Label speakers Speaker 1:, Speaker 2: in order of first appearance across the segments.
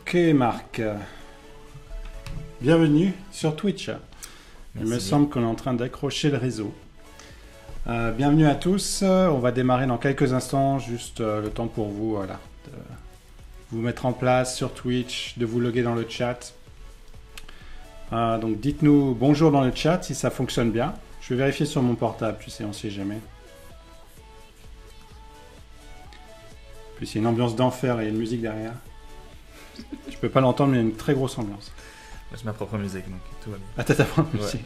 Speaker 1: Ok Marc, bienvenue sur Twitch. Il me semble qu'on est en train d'accrocher le réseau. Bienvenue à tous, on va démarrer dans quelques instants, juste le temps pour vous voilà, de vous mettre en place sur Twitch, de vous loguer dans le chat. Donc dites-nous bonjour dans le chat si ça fonctionne bien. Je vais vérifier sur mon portable, tu sais, on sait jamais. En plus il y a une ambiance d'enfer et une musique derrière. Je peux pas l'entendre mais il y a une très grosse ambiance.
Speaker 2: J'ai ma propre musique donc tout va bien.
Speaker 1: Ah t'as ta propre musique.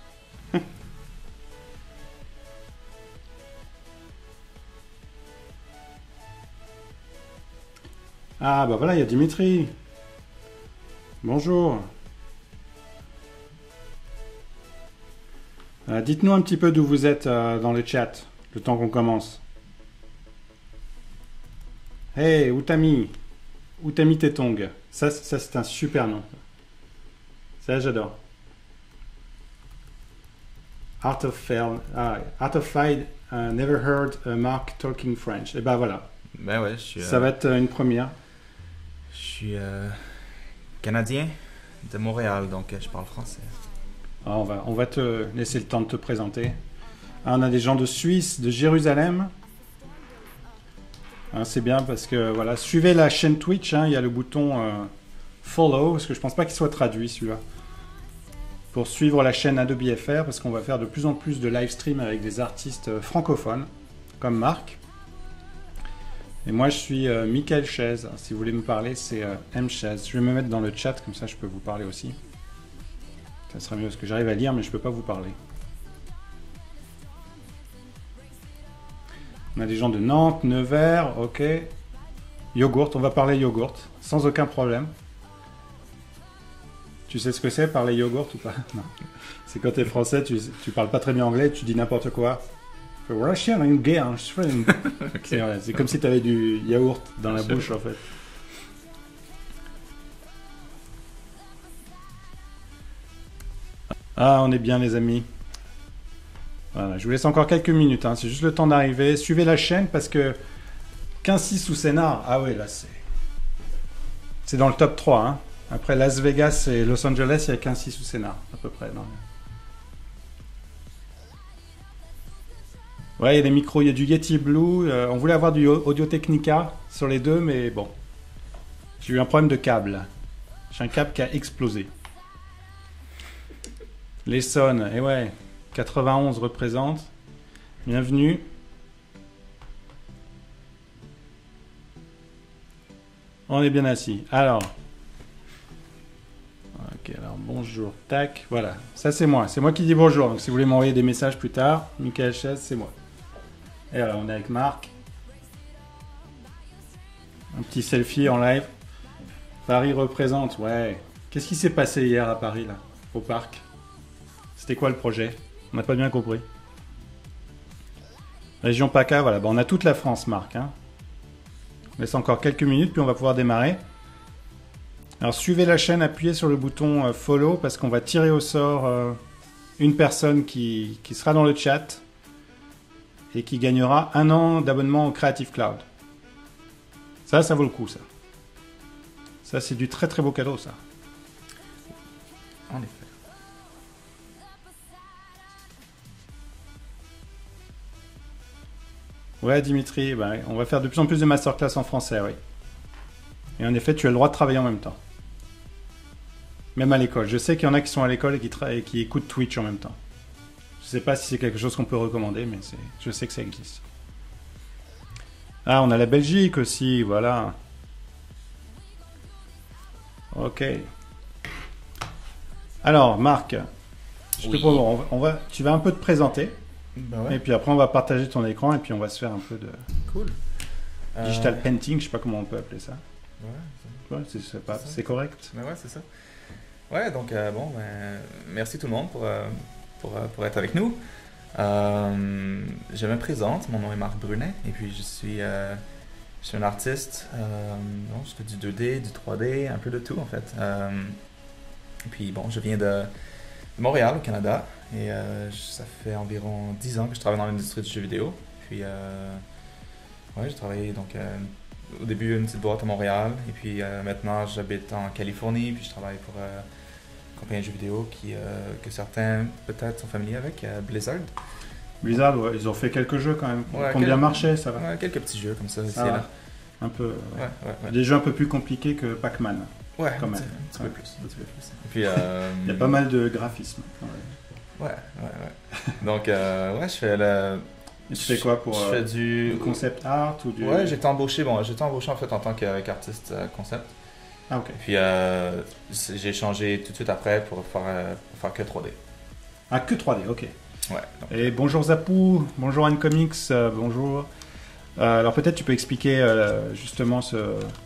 Speaker 1: Ah bah voilà, il y a Dimitri. Bonjour. Dites-nous un petit peu d'où vous êtes dans le chat, le temps qu'on commence. Hey, Utami. Utami Tetong. Ça c'est un super nom. Ça, j'adore. Art of Fight, never heard Mark talking French. Et ben voilà.
Speaker 2: Ben ouais, je suis...
Speaker 1: Ça va être une première.
Speaker 2: Je suis canadien de Montréal, donc je parle français.
Speaker 1: Ah, on va te laisser le temps de te présenter. Ah, on a des gens de Suisse, de Jérusalem. Ah, c'est bien parce que voilà, suivez la chaîne Twitch, hein, il y a le bouton follow, parce que je pense pas qu'il soit traduit celui-là. Pour suivre la chaîne Adobe FR, parce qu'on va faire de plus en plus de live stream avec des artistes francophones, comme Marc. Et moi je suis Michael Chaise, si vous voulez me parler c'est M Chaise. Je vais me mettre dans le chat, comme ça je peux vous parler aussi. Ça sera mieux parce que j'arrive à lire mais je peux pas vous parler. On a des gens de Nantes, Nevers, ok. Yogourt, on va parler yogourt, sans aucun problème. Tu sais ce que c'est, parler yogourt ou pas? Non. C'est quand tu es français, tu parles pas très bien anglais, tu dis n'importe quoi. C'est comme si tu avais du yaourt dans la bouche en fait. Ah, on est bien les amis. Voilà, je vous laisse encore quelques minutes, hein. C'est juste le temps d'arriver. Suivez la chaîne parce que 15-6 ou Sénart, ah ouais là c'est dans le top 3. Hein. Après Las Vegas et Los Angeles, il y a 15-6 ou Sénart à peu près. Non. Ouais, il y a des micros, il y a du Yeti Blue. On voulait avoir du Audio Technica sur les deux, mais bon. J'ai eu un problème de câble. J'ai un câble qui a explosé. L'Essonne, et ouais, 91 représente. Bienvenue. On est bien assis. Alors. Ok, alors bonjour, tac, voilà. Ça c'est moi qui dis bonjour. Donc si vous voulez m'envoyer des messages plus tard, Michael Chaise, c'est moi. Et alors, on est avec Marc. Un petit selfie en live. Paris représente, ouais. Qu'est-ce qui s'est passé hier à Paris, là, au parc? C'était quoi le projet? On n'a pas bien compris. Région PACA, voilà. Bon, on a toute la France, Marc. Hein. On laisse encore quelques minutes, puis on va pouvoir démarrer. Alors, suivez la chaîne, appuyez sur le bouton follow, parce qu'on va tirer au sort une personne qui sera dans le chat. Et qui gagnera 1 an d'abonnement au Creative Cloud. Ça vaut le coup, ça. Ça, c'est du très très beau cadeau, ça.
Speaker 2: En effet.
Speaker 1: Ouais, Dimitri, bah, on va faire de plus en plus de masterclass en français, oui. Et en effet, tu as le droit de travailler en même temps. Même à l'école. Je sais qu'il y en a qui sont à l'école et qui écoutent Twitch en même temps. Je ne sais pas si c'est quelque chose qu'on peut recommander, mais je sais que ça existe. Ah, on a la Belgique aussi, voilà. Ok. Alors, Marc, tu vas un peu te présenter.
Speaker 2: Ben ouais.
Speaker 1: Et puis après, on va partager ton écran et puis on va se faire un peu de
Speaker 2: Cool.
Speaker 1: digital painting, je sais pas comment on peut appeler ça.
Speaker 2: Ouais,
Speaker 1: Ouais, c'est correct.
Speaker 2: ben ouais, c'est ça. Ouais, donc bon, merci tout le monde pour être avec nous. Je me présente, mon nom est Marc Brunet et puis je suis un artiste. Bon, je fais du 2D, du 3D, un peu de tout en fait. Et puis bon, je viens de Montréal au Canada et ça fait environ 10 ans que je travaille dans l'industrie du jeu vidéo. Puis ouais, j'ai travaillé donc au début une petite boîte à Montréal, et puis maintenant j'habite en Californie, puis je travaille pour une compagnie de jeux vidéo que certains peut-être sont familiers avec, Blizzard.
Speaker 1: Blizzard, ouais, ils ont fait quelques jeux quand même.
Speaker 2: Ouais,
Speaker 1: Qui ont bien marché, ça va.
Speaker 2: Ouais, quelques petits jeux comme ça ici
Speaker 1: Ah,
Speaker 2: et là.
Speaker 1: un peu.
Speaker 2: Ouais.
Speaker 1: Des jeux un peu plus compliqués que Pac-Man.
Speaker 2: Ouais,
Speaker 1: quand même.
Speaker 2: un petit peu plus. Et puis,
Speaker 1: il y a pas mal de graphismes.
Speaker 2: Ouais. Donc, ouais, je fais le.
Speaker 1: Et tu fais quoi pour
Speaker 2: je fais du
Speaker 1: concept art ou du...
Speaker 2: Ouais, j'étais embauché en fait en tant qu'artiste concept.
Speaker 1: Ah, ok.
Speaker 2: Puis j'ai changé tout de suite après pour faire que 3D.
Speaker 1: Ah, que 3D, ok.
Speaker 2: Ouais. Donc.
Speaker 1: Et bonjour Zapou, bonjour Ancomics, bonjour. Alors peut-être tu peux expliquer justement tu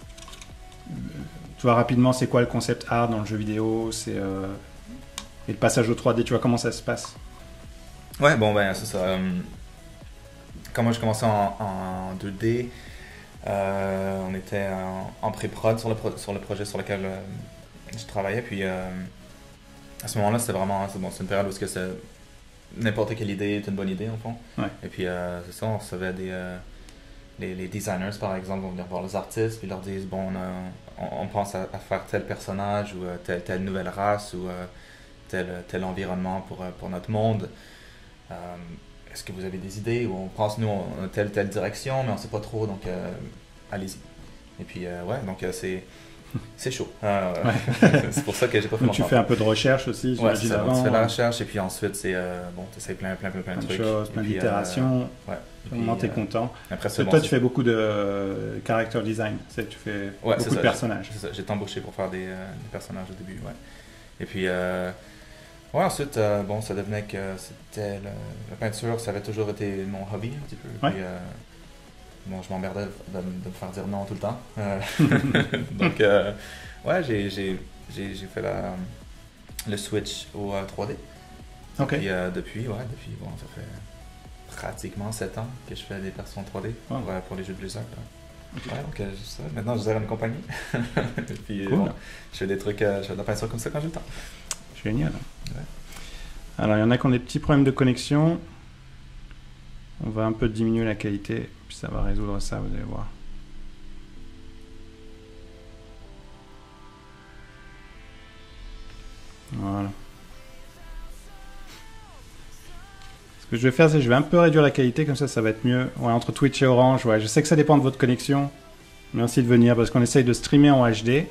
Speaker 1: vois rapidement c'est quoi le concept art dans le jeu vidéo, et le passage au 3D, tu vois comment ça se passe?
Speaker 2: Ouais, bon ben c'est ça. Quand moi je commençais en 2D, on était en pré-prod sur le projet sur lequel je travaillais. Puis à ce moment-là, c'était vraiment c'est une période où n'importe quelle idée est une bonne idée en fond.
Speaker 1: Ouais.
Speaker 2: Et puis c'est ça, on recevait les designers par exemple vont venir voir les artistes puis ils leur disent bon on pense à faire tel personnage ou telle nouvelle race ou tel environnement pour notre monde. Est-ce que vous avez des idées? Ou on pense, nous, on a telle direction, mais on ne sait pas trop, donc allez-y. Et puis, ouais, donc c'est chaud. C'est pour ça que j'ai pas fait
Speaker 1: donc, tu fais un peu de recherche aussi,
Speaker 2: ouais, c'est ça.
Speaker 1: avant.
Speaker 2: Tu fais la recherche, et puis ensuite, c'est bon, tu essaies plein de trucs.
Speaker 1: Choses, plein d'itérations.
Speaker 2: Ouais.
Speaker 1: Au moment, tu es content.
Speaker 2: Après,
Speaker 1: toi, tu fais beaucoup de character design, tu fais beaucoup de personnages.
Speaker 2: C'est ça, j'ai été embauché pour faire des personnages au début, ouais. Et puis, ouais, ensuite, bon, ça devenait que c'était la peinture, ça avait toujours été mon hobby un petit peu.
Speaker 1: Ouais.
Speaker 2: Puis, bon, je m'emmerdais de me faire dire non tout le temps. Donc, ouais, j'ai fait le switch au 3D.
Speaker 1: Ok.
Speaker 2: Puis depuis, bon, ça fait pratiquement 7 ans que je fais des personnes 3D pour les jeux de Blizzard. Okay. Ouais, donc ça. Maintenant, je gère une compagnie. Puis,
Speaker 1: cool.
Speaker 2: Bon, je fais des trucs, je fais de la peinture comme ça quand j'ai le temps.
Speaker 1: Génial.
Speaker 2: Ouais.
Speaker 1: Alors, il y en a qui ont des petits problèmes de connexion. On va un peu diminuer la qualité, puis ça va résoudre ça, vous allez voir. Voilà. Ce que je vais faire, c'est que je vais un peu réduire la qualité, comme ça va être mieux. Ouais, entre Twitch et Orange, ouais. Je sais que ça dépend de votre connexion. Merci de venir, parce qu'on essaye de streamer en HD.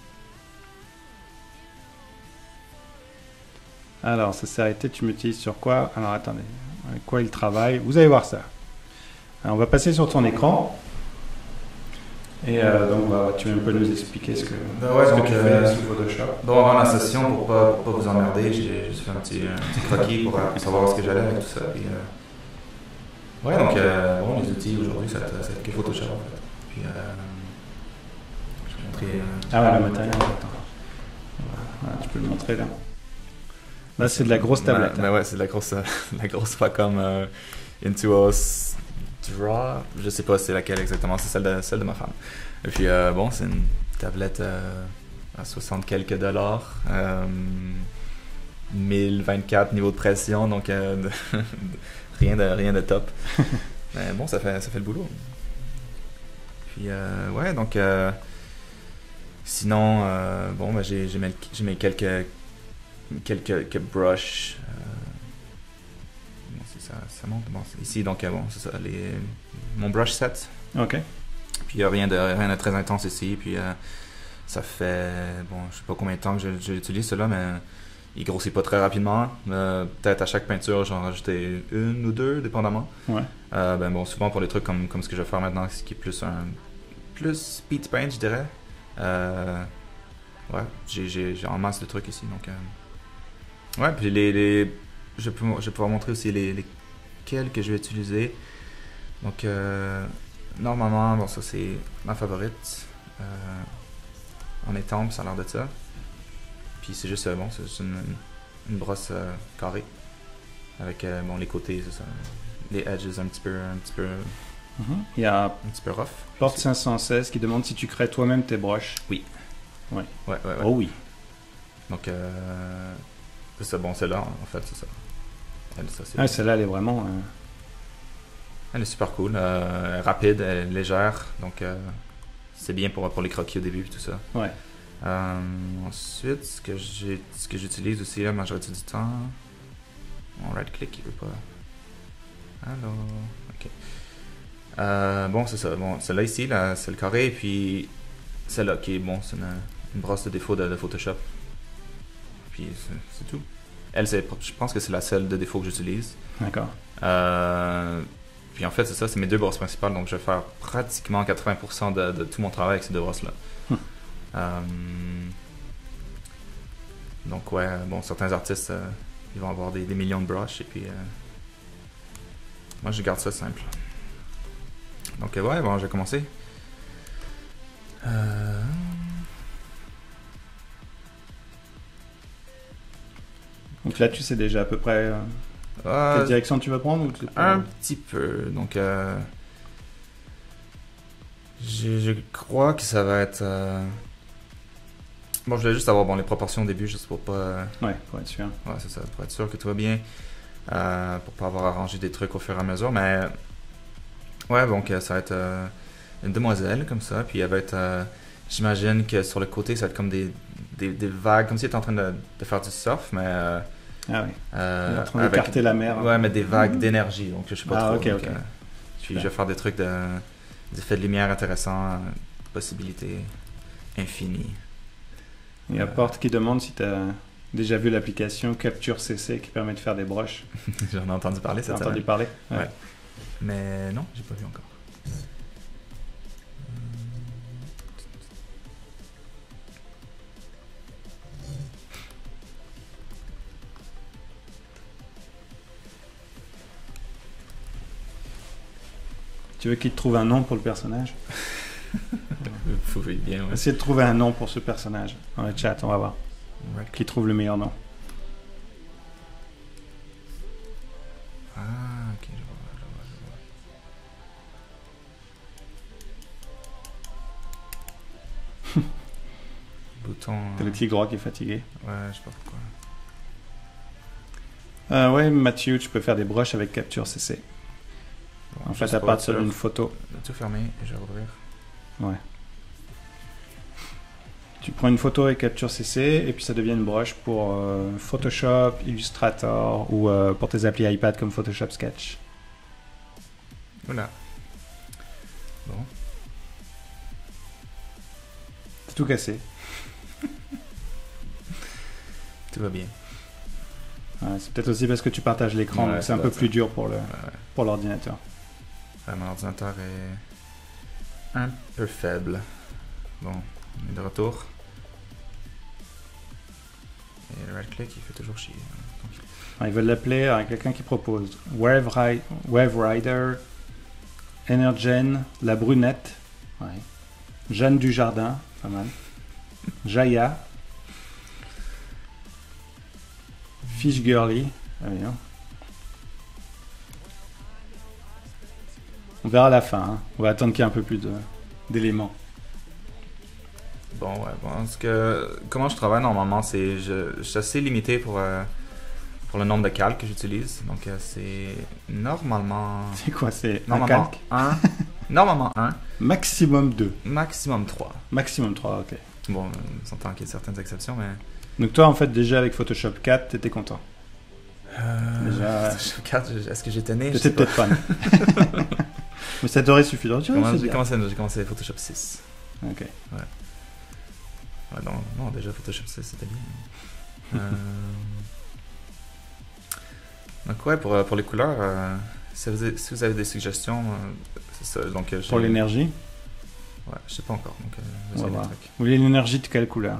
Speaker 1: Alors, ça s'est arrêté, tu m'utilises sur quoi? Alors, attendez, avec quoi il travaille? Vous allez voir ça. Alors, on va passer sur ton écran. Et donc, tu vas un peu nous expliquer ce que tu fais sous Photoshop.
Speaker 2: Donc, avant la session, pour pas vous emmerder, j'ai juste fait un petit croquis pour savoir ce que j'allais avec tout ça. Puis, ouais, donc, bon, les outils aujourd'hui, ça que Photoshop, en fait. Puis, je vais montrer...
Speaker 1: ah ouais, le matériel, attends. Voilà, tu peux le montrer là. Là, c'est de la grosse tablette.
Speaker 2: Mais ouais, c'est de la grosse Wacom Intuos Draw. Je sais pas c'est laquelle exactement, c'est celle de ma femme. Et puis bon, c'est une tablette à 60 quelques dollars, 1024 niveau de pression, donc rien de top. Mais bon, ça fait le boulot. Puis ouais, donc sinon bon, ben, j'ai mis quelques brushes. Ça monte. Bon, ici, donc, bon, c'est ça. Mon brush set.
Speaker 1: Ok.
Speaker 2: Puis, il n'y a rien de très intense ici. Puis, ça fait, bon, je sais pas combien de temps que j'utilise cela, mais il grossit pas très rapidement. Peut-être à chaque peinture, j'en rajoutais une ou deux, dépendamment.
Speaker 1: Ouais.
Speaker 2: Ben, bon, souvent pour les trucs comme ce que je vais faire maintenant, ce qui est plus speed paint, je dirais. Ouais, j'ai en masse de trucs ici, donc... Ouais, puis je vais pouvoir montrer aussi lesquels que je vais utiliser. Donc, normalement, bon, ça c'est ma favorite. En étampe, ça a l'air de ça. Puis c'est juste, bon, c'est juste une brosse carrée. Avec, bon, les côtés, c'est ça. Les edges un petit peu
Speaker 1: Il y a
Speaker 2: un petit peu rough.
Speaker 1: Porte 516 qui demande si tu crées toi-même tes brushes.
Speaker 2: Oui.
Speaker 1: Ouais.
Speaker 2: Oh
Speaker 1: oui.
Speaker 2: Donc, c'est ça, bon, celle-là, en fait, c'est ça.
Speaker 1: Celle-là, elle est vraiment...
Speaker 2: Elle est super cool, rapide, elle est légère, donc c'est bien pour les croquis au début et tout ça.
Speaker 1: Ouais.
Speaker 2: Ensuite, ce que j'utilise aussi la majorité du temps, mon right click il veut pas. Alors, ok. Bon, c'est ça. Bon, celle-là ici, là, c'est le carré, et puis celle-là qui est bon, c'est une brosse de défaut de Photoshop. Puis c'est tout. Elle, je pense que c'est la seule de défaut que j'utilise.
Speaker 1: D'accord.
Speaker 2: Puis en fait, c'est ça, c'est mes deux brosses principales, donc je vais faire pratiquement 80% de tout mon travail avec ces deux brosses-là. Donc ouais, bon, certains artistes, ils vont avoir des millions de brushes, et puis moi je garde ça simple. Donc ouais, bon, je vais commencer.
Speaker 1: Donc là, tu sais déjà à peu près quelle direction tu vas prendre ou
Speaker 2: un petit peu. Donc je crois que ça va être... Bon, je voulais juste avoir les proportions au début, juste pour pas...
Speaker 1: Ouais, pour être sûr.
Speaker 2: Ouais, c'est ça, pour être sûr que tout va bien. Pour pas avoir arrangé des trucs au fur et à mesure. Mais ouais, donc ça va être une demoiselle comme ça. Puis elle va être... j'imagine que sur le côté, ça va être comme des vagues, comme si elle était en train de faire du surf, mais...
Speaker 1: ah oui. En train d'écarter la mer.
Speaker 2: Ouais, mais des vagues d'énergie, donc je sais pas trop.
Speaker 1: Ok,
Speaker 2: donc,
Speaker 1: ok.
Speaker 2: Puis je vais faire des trucs d'effets de lumière intéressants, possibilités infinies.
Speaker 1: Il y a Porte qui demande si tu as déjà vu l'application Capture CC qui permet de faire des brushes.
Speaker 2: J'en ai entendu parler cette
Speaker 1: semaine.
Speaker 2: T'as
Speaker 1: entendu parler?
Speaker 2: Ouais. Mais non, j'ai pas vu encore.
Speaker 1: Tu veux qu'il te trouve un nom pour le personnage?
Speaker 2: Vous pouvez bien, ouais.
Speaker 1: Essayez de trouver un nom pour ce personnage dans le chat, on va voir.
Speaker 2: Ouais.
Speaker 1: Qui trouve le meilleur nom.
Speaker 2: Ah, ok, je vois. Bouton...
Speaker 1: T'as le petit gros qui est fatigué.
Speaker 2: Ouais, je sais pas pourquoi.
Speaker 1: Ouais, Mathieu, tu peux faire des brushes avec Capture CC.
Speaker 2: Bon,
Speaker 1: en fait, à partir d'une photo.
Speaker 2: Tout fermer et je vais rouvrir.
Speaker 1: Ouais. Tu prends une photo avec Capture CC et puis ça devient une brush pour Photoshop, Illustrator ou pour tes applis iPad comme Photoshop Sketch.
Speaker 2: Voilà. Bon.
Speaker 1: C'est tout cassé.
Speaker 2: Tout va bien.
Speaker 1: Ouais, c'est peut-être aussi parce que tu partages l'écran,
Speaker 2: ouais,
Speaker 1: donc c'est un peu plus dur pour pour l'ordinateur.
Speaker 2: Mon ordinateur est un peu faible. Bon, on est de retour. Et le right click, il fait toujours chier.
Speaker 1: Ils veulent l'appeler avec quelqu'un qui propose Wave Rider, Energen, La Brunette, ouais. Jeanne Dujardin, pas mal. Jaya, Fish Girly, ah oui, hein. On verra à la fin, hein. On va attendre qu'il y ait un peu plus d'éléments.
Speaker 2: Bon, ouais, bon, parce que comment je travaille normalement, c'est je suis assez limité pour le nombre de calques que j'utilise. Donc c'est normalement...
Speaker 1: C'est quoi, c'est un
Speaker 2: normalement
Speaker 1: calque?
Speaker 2: 1. Normalement 1.
Speaker 1: Maximum 2.
Speaker 2: Maximum 3.
Speaker 1: Maximum 3, ok.
Speaker 2: Bon, on s'entend qu'il y a certaines exceptions, mais...
Speaker 1: Donc toi, en fait, déjà avec Photoshop 4, t'étais content? Déjà...
Speaker 2: Photoshop 4, est-ce que j'étais né?
Speaker 1: T'étais peut-être pas né. Mais ça t'aurait suffi.
Speaker 2: J'ai commencé Photoshop 6.
Speaker 1: Ok.
Speaker 2: Ouais. Ouais, non, déjà Photoshop 6 c'était bien. Donc ouais, pour les couleurs, si vous avez des suggestions, c'est ça. Donc,
Speaker 1: pour l'énergie?
Speaker 2: Ouais, je sais pas encore. Donc,
Speaker 1: on va voir. Vous voulez l'énergie de quelle couleur?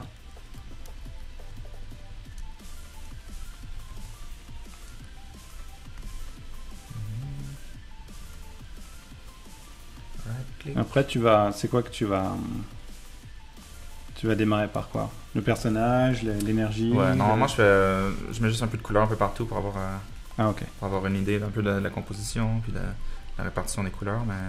Speaker 1: Après, c'est quoi que tu vas démarrer par quoi? Le personnage, l'énergie?
Speaker 2: Ouais, normalement, je mets juste un peu de couleur un peu partout pour avoir, pour avoir une idée un peu de la composition, puis de la répartition des couleurs, mais...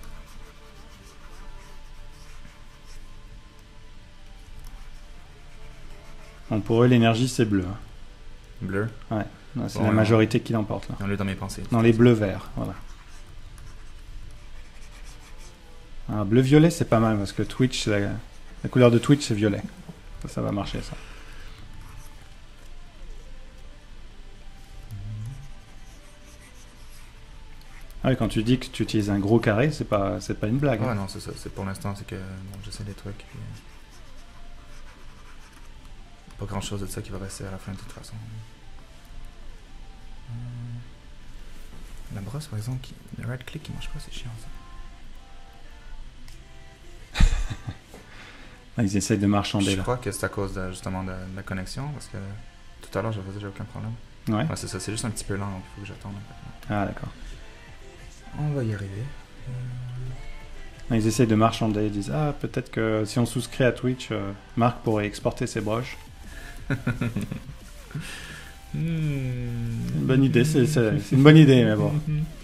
Speaker 1: Bon, pour eux, l'énergie, c'est bleu. Hein.
Speaker 2: Bleu?
Speaker 1: Ouais, c'est la majorité qui l'emporte, là.
Speaker 2: On est dans mes pensées.
Speaker 1: Dans les bleus-verts, voilà. Un bleu-violet, c'est pas mal parce que Twitch, la couleur de Twitch, c'est violet. Ça va marcher, ça. Ah oui, quand tu dis que tu utilises un gros carré, c'est pas une blague.
Speaker 2: Ouais,
Speaker 1: Hein.
Speaker 2: non, c'est ça. C'est pour l'instant, c'est que bon, j'essaie des trucs. Puis, pas grand chose de ça qui va rester à la fin de toute façon. La brosse, par exemple, le right click, il marche pas, c'est chiant ça.
Speaker 1: Ah, ils essayent de marchander
Speaker 2: Je
Speaker 1: là.
Speaker 2: crois que c'est à cause justement de la connexion, parce que tout à l'heure, j'ai aucun problème.
Speaker 1: Ouais.
Speaker 2: Ouais, c'est ça, c'est juste un petit peu lent, donc il faut que j'attende.
Speaker 1: Ah d'accord.
Speaker 2: On va y arriver.
Speaker 1: Ah, ils essayent de marchander. Ils disent peut-être que si on souscrit à Twitch, Marc pourrait exporter ses broches. C'est une bonne idée. C'est une bonne idée, mais bon.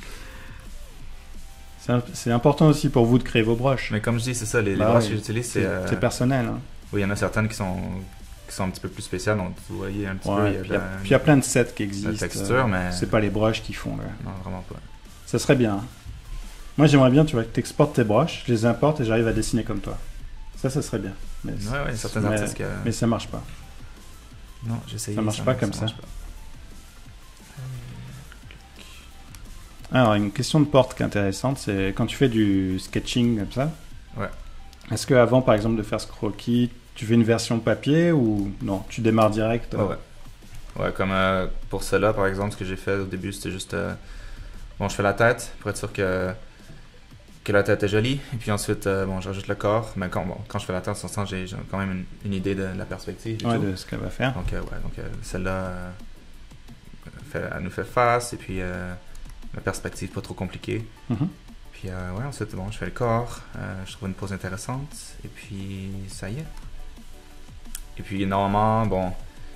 Speaker 1: C'est important aussi pour vous de créer vos broches.
Speaker 2: Mais comme je dis, c'est ça, les broches que j'utilise,
Speaker 1: c'est personnel. Hein.
Speaker 2: Oui, il y en a certaines qui sont un petit peu plus spéciales, donc vous voyez un petit peu.
Speaker 1: Puis il y a plein de sets qui existent.
Speaker 2: La texture, mais.
Speaker 1: C'est pas les broches qui font. Là.
Speaker 2: Non, vraiment pas.
Speaker 1: Ça serait bien. Hein. Moi, j'aimerais bien, tu vois, que tu exportes tes broches, je les importe et j'arrive à dessiner comme toi. Ça serait bien. Mais
Speaker 2: ouais, certains artistes qui.
Speaker 1: Mais ça marche pas.
Speaker 2: Non, j'essaye.
Speaker 1: Ça marche pas comme ça.
Speaker 2: Marche pas.
Speaker 1: Alors, une question de porte qui est intéressante, c'est quand tu fais du sketching comme ça.
Speaker 2: Ouais.
Speaker 1: Est-ce qu'avant, par exemple, de faire ce croquis, tu fais une version papier ou non, tu démarres direct
Speaker 2: Ouais, comme pour cela, par exemple, ce que j'ai fait au début, c'était juste. Bon, je fais la tête pour être sûr que la tête est jolie. Et puis ensuite, bon, je rajoute le corps. Mais quand je fais la tête, j'ai quand même une idée de la perspective.
Speaker 1: Ouais, de ce qu'elle va faire.
Speaker 2: Donc, celle-là, elle nous fait face. Et puis, la perspective pas trop compliquée.
Speaker 1: Mm-hmm.
Speaker 2: Puis, ensuite, bon, je fais le corps. Je trouve une pose intéressante. Et puis, ça y est. Et puis, normalement, bon,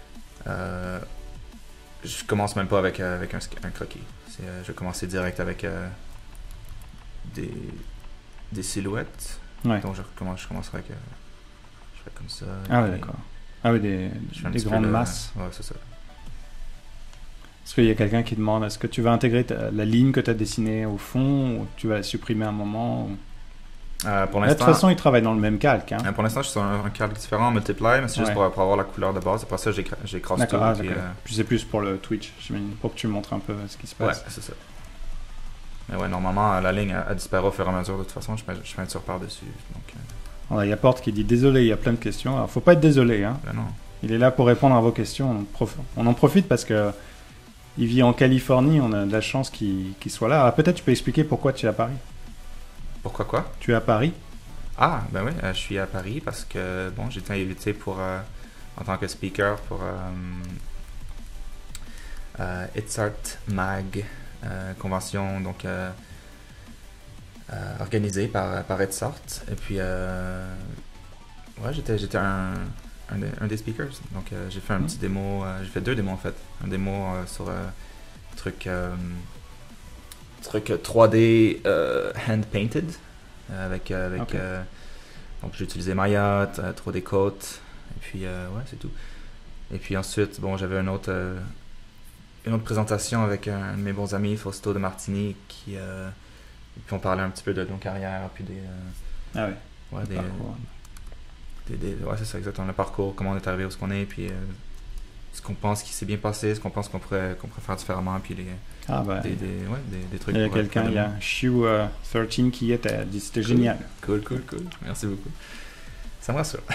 Speaker 2: je commence même pas avec un croquis. Je vais commencer direct avec des silhouettes.
Speaker 1: Ouais.
Speaker 2: Donc, je commencerai avec. Je fais comme ça.
Speaker 1: Ah ouais, d'accord. Ah oui, des grandes masses.
Speaker 2: Ouais, c'est ça.
Speaker 1: Est-ce qu'il y a quelqu'un qui demande, est-ce que tu vas intégrer la ligne que tu as dessinée au fond ou tu vas la supprimer à un moment ou...
Speaker 2: Pour
Speaker 1: de
Speaker 2: l'instant,
Speaker 1: toute façon, ils travaillent dans le même calque. Hein.
Speaker 2: Pour l'instant, je suis sur un calque différent en multiply, mais c'est juste pour avoir la couleur de base. Après ça, j'ai cross tout.
Speaker 1: D'accord, puis c'est plus pour le Twitch, j'imagine, pour que tu montres un peu ce qui se passe.
Speaker 2: Ouais, c'est ça. Mais ouais, normalement, la ligne a disparu au fur et à mesure. De toute façon, je peinture par-dessus.
Speaker 1: Il y a Porte qui dit désolé, il y a plein de questions. Alors, faut pas être désolé. Hein.
Speaker 2: Ben non.
Speaker 1: Il est là pour répondre à vos questions. On en profite parce que il vit en Californie. On a de la chance qu'il soit là. Alors, peut-être tu peux expliquer pourquoi tu es à Paris.
Speaker 2: Pourquoi quoi?
Speaker 1: Tu es à Paris?
Speaker 2: Ah, ben oui, je suis à Paris parce que bon, j'ai été invité en tant que speaker pour It's Art Mag convention donc organisée par It's Art. Et puis ouais, j'étais un des speakers. Donc j'ai fait un petit démo, j'ai fait 2 démos en fait. Un démo sur truc 3D hand painted. Avec
Speaker 1: okay.
Speaker 2: Donc j'ai utilisé Maya, 3D Coat, et puis ouais, c'est tout. Et puis ensuite, bon, j'avais une autre présentation avec un de mes bons amis, Fausto de Martini, et puis on parlait un petit peu de nos carrières, puis des
Speaker 1: ah oui.
Speaker 2: Ouais, ouais, c'est ça exactement, le parcours, comment on est arrivé où ce qu'on est, puis ce qu'on pense qui s'est bien passé, ce qu'on pense qu'on pourrait faire différemment, puis des trucs.
Speaker 1: Il y a quelqu'un, il y a Shu13 qui était dit c'était génial.
Speaker 2: Cool. Merci beaucoup. Ça me rassure.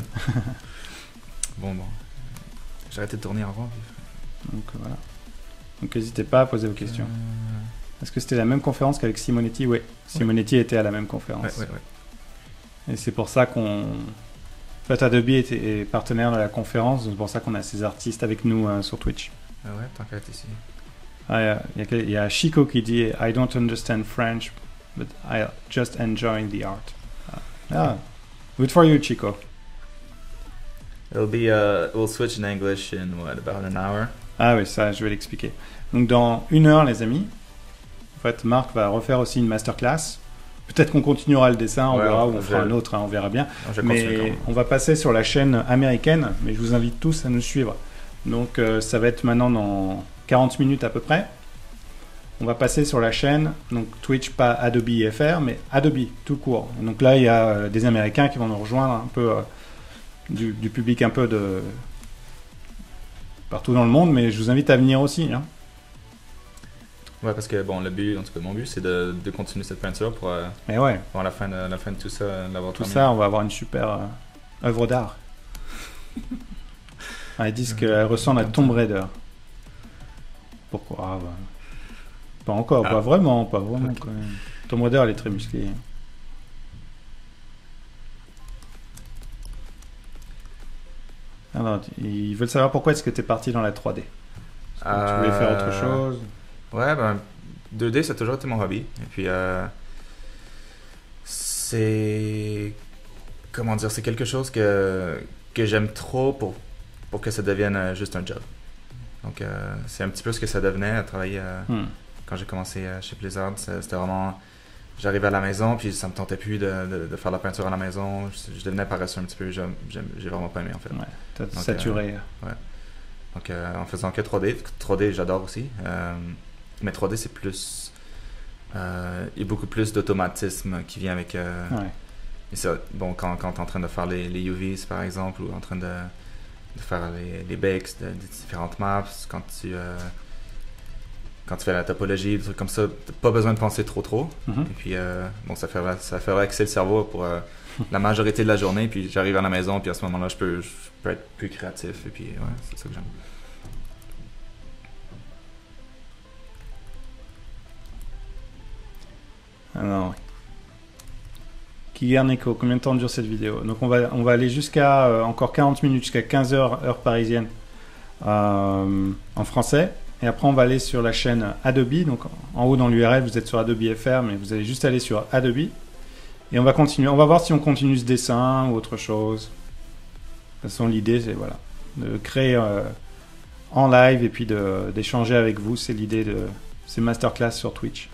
Speaker 2: Bon. J'ai arrêté de tourner avant.
Speaker 1: Donc voilà. Donc n'hésitez pas à poser vos questions. Est-ce que c'était la même conférence qu'avec Simonetti? Oui. Simonetti était à la même conférence.
Speaker 2: Ouais.
Speaker 1: Et c'est pour ça qu'on... En fait, Adobe est partenaire de la conférence, c'est pour ça qu'on a ces artistes avec nous sur Twitch.
Speaker 2: Ah ouais, tant qu'à être ici.
Speaker 1: Il y a Chico qui dit I don't understand French, but I just enjoy the art. Good for you, Chico.
Speaker 2: We'll switch in English in about an hour.
Speaker 1: Ah oui, ça, je vais l'expliquer. Donc dans 1 heure, les amis, en fait, Marc va refaire aussi une masterclass. Peut-être qu'on continuera le dessin, on verra, ou on fera un autre, on verra bien. Mais on va passer sur la chaîne américaine, mais je vous invite tous à nous suivre. Donc ça va être maintenant dans 40 minutes à peu près. on va passer sur la chaîne, donc Twitch, pas Adobe FR, mais Adobe, tout court. Donc là, il y a des Américains qui vont nous rejoindre, un peu du public un peu de partout dans le monde, mais je vous invite à venir aussi. Hein.
Speaker 2: Ouais, parce que bon, le but, en tout cas mon but, c'est de continuer cette peinture pour
Speaker 1: Mais ouais,
Speaker 2: la fin de tout ça, l'avoir
Speaker 1: tout
Speaker 2: terminé.
Speaker 1: ça, on va avoir une super œuvre d'art. Ah, ils disent qu'elle ressemble à Tomb Raider. Pourquoi pas encore, pas vraiment, pas vraiment.
Speaker 2: Ok.
Speaker 1: Quand même. Tomb Raider, elle est très musclée. Alors, ils veulent savoir pourquoi est-ce que tu es parti dans la 3D. Est-ce que tu voulais faire autre chose?
Speaker 2: Ouais, ben 2D, ça a toujours été mon hobby. Et puis, c'est... Comment dire? C'est quelque chose que j'aime trop pour que ça devienne juste un job. Donc, c'est un petit peu ce que ça devenait à travailler quand j'ai commencé chez Blizzard. C'était vraiment... J'arrivais à la maison, puis ça me tentait plus de faire la peinture à la maison. Je devenais paresseux un petit peu. J'ai vraiment pas aimé, en fait.
Speaker 1: Ouais, t'as
Speaker 2: Donc,
Speaker 1: saturé.
Speaker 2: Ouais. Donc, en faisant que 3D, 3D j'adore aussi, mais 3D c'est plus, il y a beaucoup plus d'automatisme qui vient avec,
Speaker 1: Ouais.
Speaker 2: et ça, bon, quand tu es en train de faire les UVs par exemple, ou en train de faire les bakes des différentes maps, quand tu fais la topologie, des trucs comme ça, t'as pas besoin de penser trop.
Speaker 1: Mhm.
Speaker 2: Et puis, bon, ça fait relaxer le cerveau pour la majorité de la journée. Puis j'arrive à la maison, puis à ce moment-là, je peux être plus créatif. Et puis, ouais, c'est ça que j'aime.
Speaker 1: Alors, Kigarnico, combien de temps dure cette vidéo? Donc on va aller jusqu'à encore 40 minutes, jusqu'à 15 heures, heure parisienne, en français. Et après, on va aller sur la chaîne Adobe. Donc en haut dans l'URL, vous êtes sur Adobe FR, mais vous allez juste aller sur Adobe. Et on va continuer. On va voir si on continue ce dessin ou autre chose. De toute façon, l'idée, c'est voilà, de créer en live et puis d'échanger avec vous. C'est l'idée de ces masterclass sur Twitch.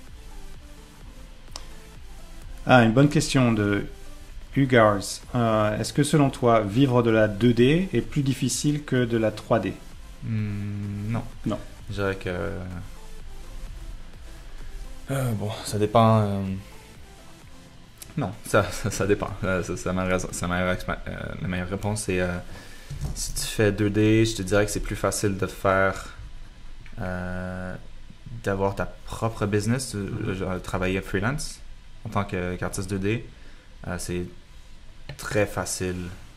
Speaker 1: Ah, une bonne question de Hugars. Est-ce que selon toi, vivre de la 2D est plus difficile que de la 3D?
Speaker 2: Non.
Speaker 1: Non.
Speaker 2: Je dirais que... bon, ça dépend... Non, ça dépend. La meilleure réponse, c'est... si tu fais 2D, je te dirais que c'est plus facile de faire... d'avoir ta propre business, travailler freelance en tant qu'artiste 2D. C'est très facile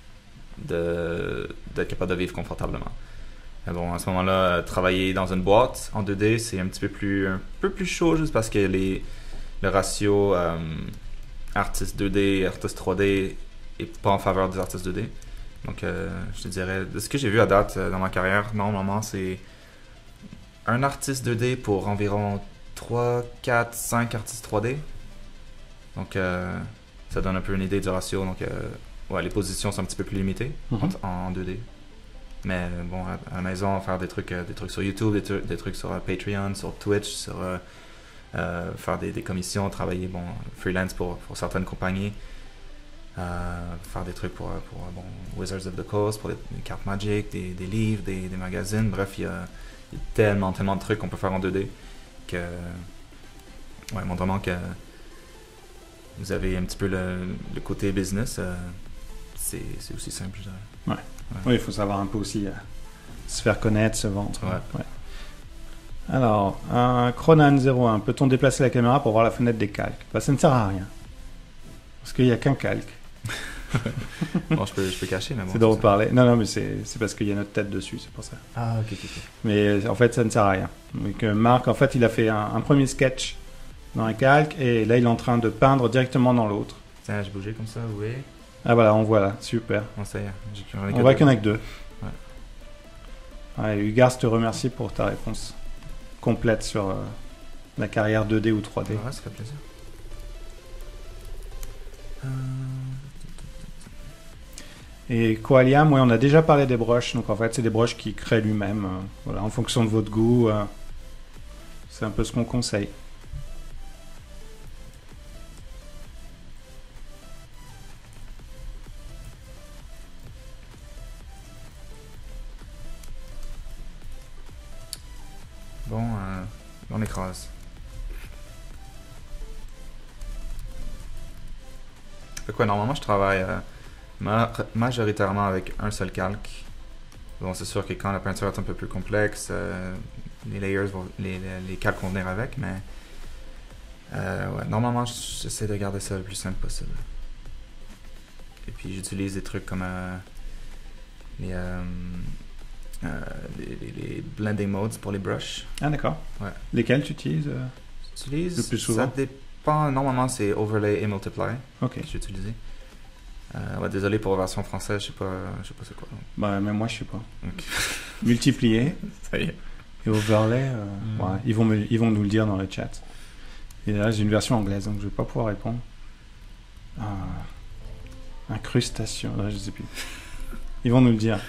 Speaker 2: d'être capable de vivre confortablement. Bon, à ce moment-là, travailler dans une boîte en 2D, c'est un peu plus chaud juste parce que le ratio artiste 2D, artiste 3D est pas en faveur des artistes 2D. Donc, je te dirais, de ce que j'ai vu à date dans ma carrière, normalement, c'est un artiste 2D pour environ 3, 4, 5 artistes 3D. Donc, ça donne un peu une idée du ratio. Donc, ouais, les positions sont un petit peu plus limitées en 2D. Mais bon, à la maison, faire des trucs sur YouTube, des trucs sur Patreon, sur Twitch, sur faire des commissions, travailler freelance pour certaines compagnies, faire des trucs pour bon, Wizards of the Coast, pour des cartes Magic, des livres, des magazines. Bref, il y a tellement de trucs qu'on peut faire en 2D que, ouais, montre vraiment que vous avez un petit peu le côté business. C'est aussi simple, je dirais.
Speaker 1: Ouais. Oui, il faut savoir un peu aussi se faire connaître, se vendre.
Speaker 2: Ouais.
Speaker 1: Alors, Cronan01, peut-on déplacer la caméra pour voir la fenêtre des calques? Bah, ça ne sert à rien. Parce qu'il n'y a qu'un calque.
Speaker 2: Bon, je peux cacher, mais bon.
Speaker 1: C'est de reparler. Non, mais c'est parce qu'il y a notre tête dessus, c'est pour ça.
Speaker 2: Ah, ok.
Speaker 1: Mais en fait, ça ne sert à rien. Donc, Marc, en fait, il a fait un premier sketch dans un calque et là, il est en train de peindre directement dans l'autre.
Speaker 2: Tiens, j'ai bougé comme ça, oui.
Speaker 1: Ah voilà, on voit là, super.
Speaker 2: Bon, ça y est.
Speaker 1: On voit qu'il n'y en a que deux.
Speaker 2: Ouais.
Speaker 1: Ouais, Hugar, te remercie pour ta réponse complète sur la carrière 2D ou 3D.
Speaker 2: Ouais, ça fait plaisir.
Speaker 1: Et Koaliam, oui, on a déjà parlé des brushes. Donc en fait, c'est des brushes qui créent lui-même. Voilà, en fonction de votre goût. C'est un peu ce qu'on conseille.
Speaker 2: Bon, On écrase. Fait quoi, normalement, je travaille majoritairement avec un seul calque. Bon, c'est sûr que quand la peinture est un peu plus complexe, les layers, les calques vont venir avec, mais ouais, normalement, j'essaie de garder ça le plus simple possible. Et puis, j'utilise des trucs comme les blending modes pour les brushes.
Speaker 1: Ah, d'accord.
Speaker 2: Ouais.
Speaker 1: Lesquels tu utilises
Speaker 2: J'utilise
Speaker 1: le plus souvent?
Speaker 2: Ça dépend. Normalement, c'est overlay et multiply
Speaker 1: Ok.
Speaker 2: que j'ai utilisé. Ouais, désolé pour la version française, je sais pas c'est quoi.
Speaker 1: Bah, même moi, je sais pas.
Speaker 2: Ok.
Speaker 1: Multiplier
Speaker 2: Ça y est.
Speaker 1: et overlay, ouais, ils vont nous le dire dans le chat. Et là, j'ai une version anglaise, donc je vais pas pouvoir répondre. Incrustation, là, je sais plus. Ils vont nous le dire.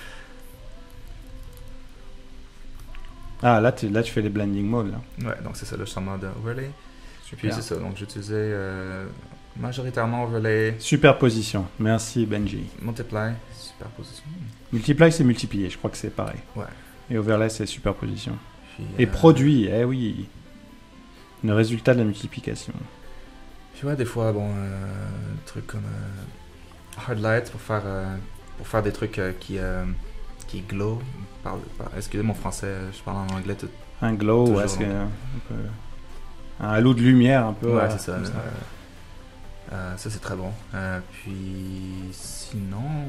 Speaker 1: Ah, là, tu fais les blending modes, là.
Speaker 2: Ouais, donc c'est ça, là, je suis en mode overlay.
Speaker 1: Super.
Speaker 2: Puis c'est ça, donc j'utilisais majoritairement overlay,
Speaker 1: Superposition. Merci, Benji.
Speaker 2: multiply, superposition.
Speaker 1: Multiply, c'est multiplier. Je crois que c'est pareil.
Speaker 2: Ouais.
Speaker 1: Et overlay, c'est superposition.
Speaker 2: Puis,
Speaker 1: Et produit, eh oui. Le résultat de la multiplication.
Speaker 2: Puis ouais, des fois, bon, trucs comme hard light pour faire des trucs qui glow. Excusez mon français, je parle en anglais tout.
Speaker 1: Un glow,
Speaker 2: Toujours,
Speaker 1: ouais, c'est un peu... Un halo de lumière, un peu.
Speaker 2: Ouais, c'est ça.
Speaker 1: comme
Speaker 2: Ça, c'est très bon. Puis sinon,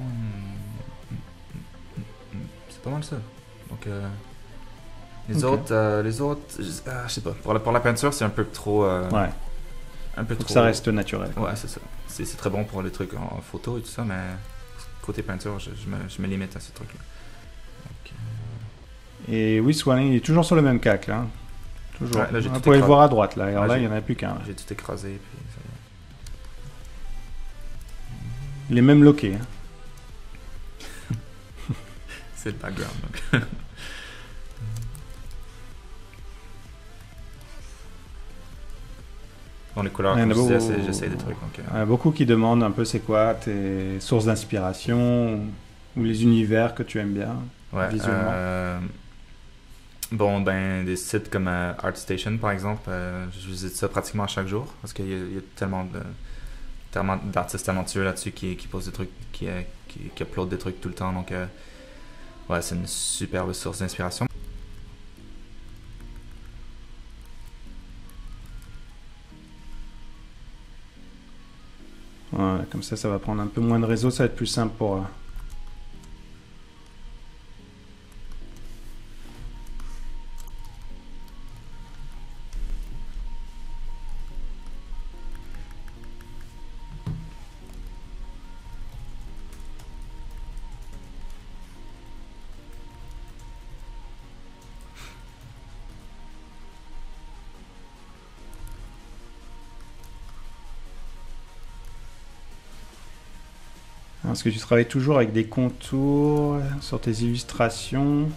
Speaker 2: c'est pas mal ça. Donc les
Speaker 1: Ok.
Speaker 2: autres, je sais pas. Pour la peinture, c'est un peu trop.
Speaker 1: Ouais,
Speaker 2: Un peu
Speaker 1: faut
Speaker 2: trop.
Speaker 1: que ça reste naturel.
Speaker 2: Ouais, c'est ça. C'est très bon pour les trucs en photo et tout ça, mais côté peinture, je me limite à ce truc-là. Donc,
Speaker 1: Et oui, Swanning, il est toujours sur le même cac, là. Toujours.
Speaker 2: Ouais, là, j'ai
Speaker 1: Vous
Speaker 2: tout
Speaker 1: pouvez le
Speaker 2: écrasé.
Speaker 1: voir à droite, là. Alors
Speaker 2: Ouais,
Speaker 1: là, il n'y en a plus qu'un. Là.
Speaker 2: j'ai tout écrasé. Puis ça y est.
Speaker 1: Il est même loqué. Hein.
Speaker 2: C'est le background. Donc. Bon, les couleurs,
Speaker 1: Il y en
Speaker 2: comme
Speaker 1: a
Speaker 2: je disais,
Speaker 1: beaucoup-
Speaker 2: j'essaie des trucs. Donc,
Speaker 1: Il y en a beaucoup qui demandent un peu c'est quoi tes sources d'inspiration ou les univers que tu aimes bien.
Speaker 2: ouais,
Speaker 1: visuellement.
Speaker 2: Bon, ben, des sites comme ArtStation, par exemple, je visite ça pratiquement à chaque jour parce qu'il y a tellement d'artistes talentueux là-dessus qui posent des trucs, qui uploadent des trucs tout le temps. Donc, ouais, c'est une superbe source d'inspiration.
Speaker 1: Ouais, comme ça va prendre un peu moins de réseau, ça va être plus simple pour... Est-ce que tu travailles toujours avec des contours sur tes illustrations?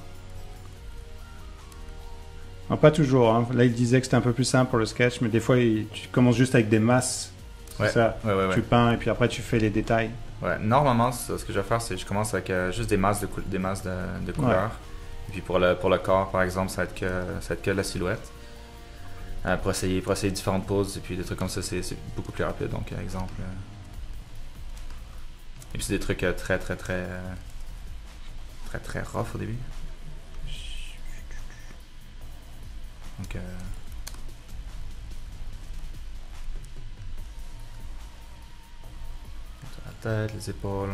Speaker 1: Non, pas toujours. Hein. Là, il disait que c'était un peu plus simple pour le sketch, mais des fois, tu commences juste avec des masses. C'est
Speaker 2: Ouais.
Speaker 1: ça.
Speaker 2: Ouais.
Speaker 1: Tu peins et puis après, tu fais les détails.
Speaker 2: Ouais, normalement, ce que je vais faire, c'est que je commence avec juste des masses de couleurs. Et puis pour le corps, par exemple, ça va être que la silhouette. Pour essayer différentes poses et puis des trucs comme ça, c'est beaucoup plus rapide. Donc, exemple. Et puis c'est des trucs très rough au début. Donc, la tête, les épaules.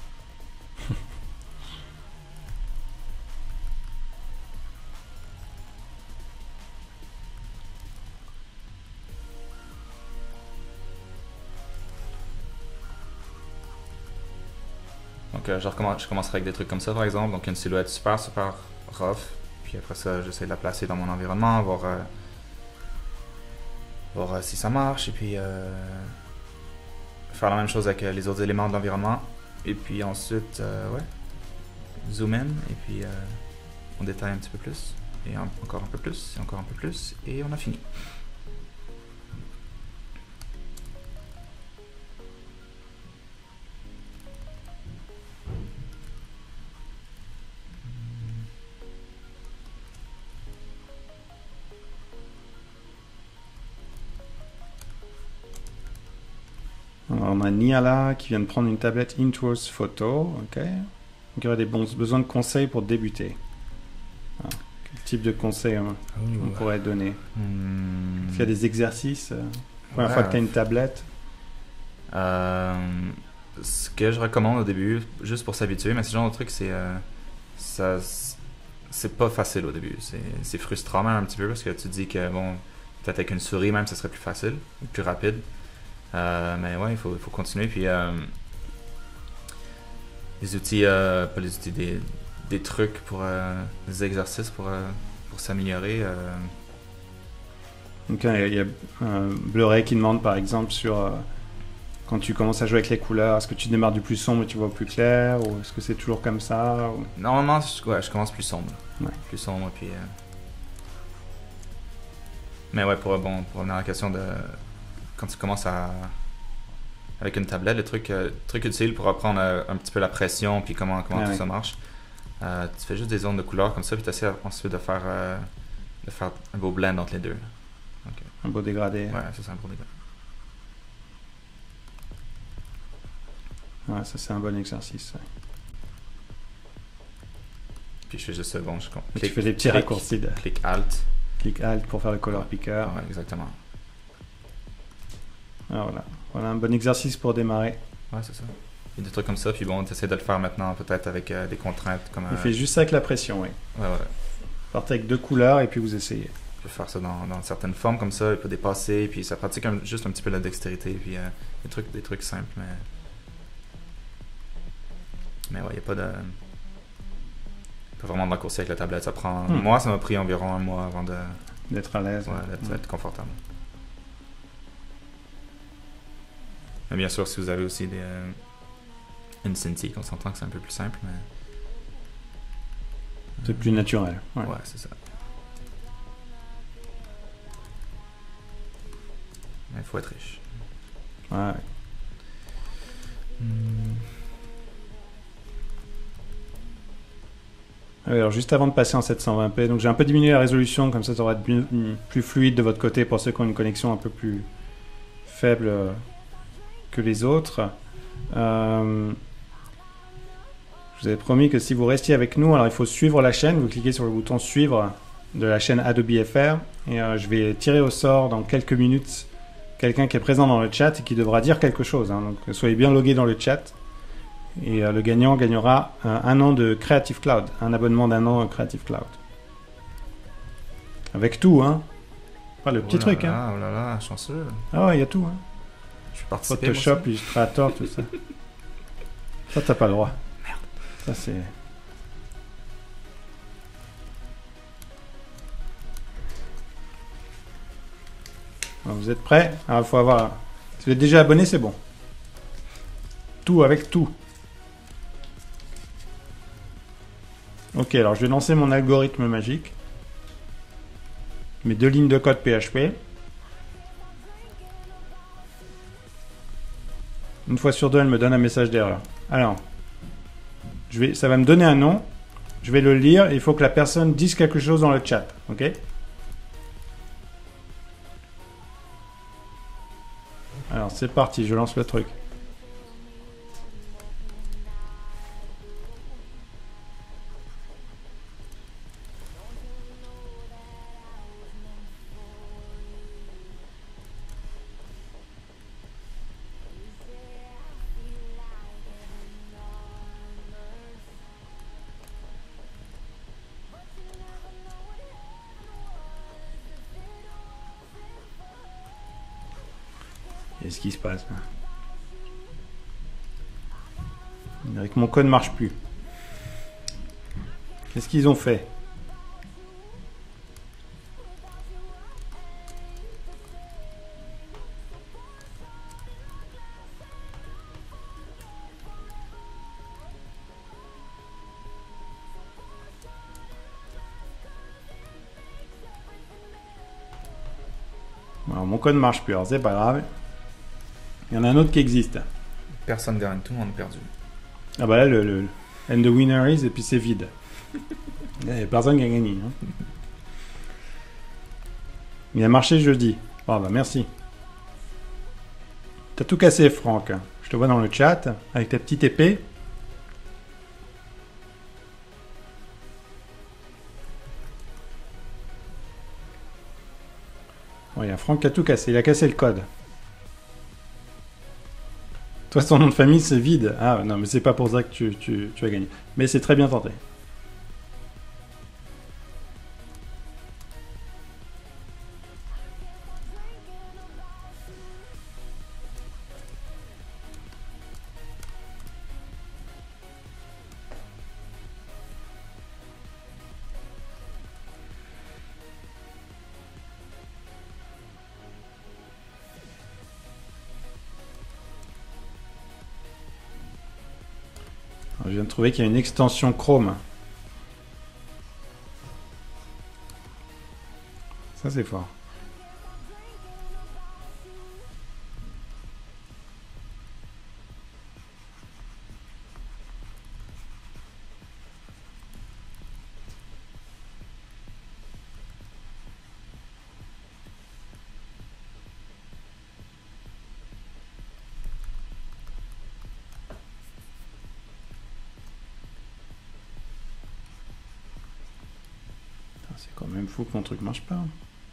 Speaker 2: Donc je commencerai avec des trucs comme ça par exemple, donc une silhouette super rough, puis après ça j'essaie de la placer dans mon environnement, voir si ça marche, et puis faire la même chose avec les autres éléments de l'environnement, et puis ensuite ouais, zoom in, et puis on détaille un petit peu plus, et encore un peu plus, et encore un peu plus, et on a fini.
Speaker 1: Alors, on a Niala qui vient de prendre une tablette Intuos Photo. Ok. Donc, il y aurait besoin de conseils pour débuter. Ah, quel type de conseils on pourrait donner? Est-ce qu'il y a des exercices première fois que tu as une tablette?
Speaker 2: Ce que je recommande au début, juste pour s'habituer, mais ce genre de truc, c'est pas facile au début. C'est frustrant même un petit peu parce que tu te dis que bon, peut-être avec une souris même, ça serait plus facile, plus rapide. Mais ouais, il faut continuer. Puis les outils, pas les outils, des trucs pour des exercices pour s'améliorer.
Speaker 1: Donc il y a Blu-ray qui demande par exemple sur quand tu commences à jouer avec les couleurs, est-ce que tu démarres du plus sombre et tu vois plus clair, ou est-ce que c'est toujours comme ça ou...
Speaker 2: Normalement, je commence plus sombre.
Speaker 1: Ouais.
Speaker 2: Plus sombre, puis... Mais ouais, pour revenir à la question de... Quand tu commences avec une tablette, le truc utile pour apprendre un petit peu la pression, puis comment tout ça marche, tu fais juste des zones de couleurs comme ça, puis tu essaies ensuite de faire un beau blend entre les deux. Okay.
Speaker 1: Un beau dégradé.
Speaker 2: Ouais, c'est ça, un beau dégradé.
Speaker 1: Ouais, ça c'est un bon exercice. Ouais.
Speaker 2: Puis je fais juste ça, bon,
Speaker 1: tu fais des petits raccourcis.
Speaker 2: Clic Alt.
Speaker 1: Clic Alt pour faire le color picker.
Speaker 2: Ouais, exactement.
Speaker 1: Ah, voilà un bon exercice pour démarrer.
Speaker 2: Ouais, c'est ça. Il y a des trucs comme ça, puis bon, tu essaies de le faire maintenant peut-être avec des contraintes comme...
Speaker 1: Il fait juste ça avec la pression, oui.
Speaker 2: Ouais.
Speaker 1: Partez avec 2 couleurs et puis vous essayez.
Speaker 2: Tu peux faire ça dans certaines formes comme ça, il peut dépasser, puis ça pratique juste un petit peu la dextérité, puis des trucs simples, mais ouais, il n'y a pas vraiment de raccourci avec la tablette. Ça prend... Moi, ça m'a pris environ 1 mois avant
Speaker 1: d'être à l'aise.
Speaker 2: Ouais, d'être confortable. Mais bien sûr, si vous avez aussi une Cintiq, on s'entend que c'est un peu plus simple, mais...
Speaker 1: C'est plus naturel.
Speaker 2: Ouais, c'est ça. Mais il faut être riche.
Speaker 1: Ouais. Alors juste avant de passer en 720p, donc j'ai un peu diminué la résolution, comme ça va être plus fluide de votre côté pour ceux qui ont une connexion un peu plus faible que les autres. Je vous avais promis que si vous restiez avec nous, alors il faut suivre la chaîne, vous cliquez sur le bouton suivre de la chaîne Adobe FR et je vais tirer au sort dans quelques minutes quelqu'un qui est présent dans le chat et qui devra dire quelque chose, hein. Donc soyez bien logués dans le chat. Et le gagnant gagnera 1 an de Creative Cloud, un abonnement d'1 an à Creative Cloud. Avec tout, hein. Pas le petit truc, hein.
Speaker 2: Oh là là, chanceux.
Speaker 1: Ah ouais, il y a tout, hein.
Speaker 2: Je suis participé.
Speaker 1: Photoshop, Illustrator, tout ça. Ça, t'as pas le droit.
Speaker 2: Merde.
Speaker 1: Ça, c'est... Alors, vous êtes prêts? Alors, il faut avoir... Si vous êtes déjà abonné, c'est bon. Tout avec tout. Ok, alors je vais lancer mon algorithme magique. Mes 2 lignes de code PHP. Une fois sur 2, elle me donne un message d'erreur. Alors, ça va me donner un nom. Je vais le lire et il faut que la personne dise quelque chose dans le chat. Ok? Alors, c'est parti, je lance le truc. Qu'est-ce qui se passe là? On dirait que mon code ne marche plus. Qu'est-ce qu'ils ont fait? Alors, mon code ne marche plus, alors c'est pas grave. Il y en a un autre qui existe.
Speaker 2: Personne gagne, tout le monde est perdu.
Speaker 1: Ah bah là, le and the winner is, et puis c'est vide. Il n'y a personne qui a gagné. Hein. Il a marché jeudi. Ah bah merci. T'as tout cassé, Franck. Je te vois dans le chat, avec ta petite épée. Bon, il y a Franck qui a tout cassé. Il a cassé le code. Toi, ton nom de famille, c'est vide. Ah, non, mais c'est pas pour ça que tu as gagné. Mais c'est très bien tenté. Je viens de trouver qu'il y a une extension Chrome. Ça, c'est fort. C'est quand même fou que mon truc marche pas.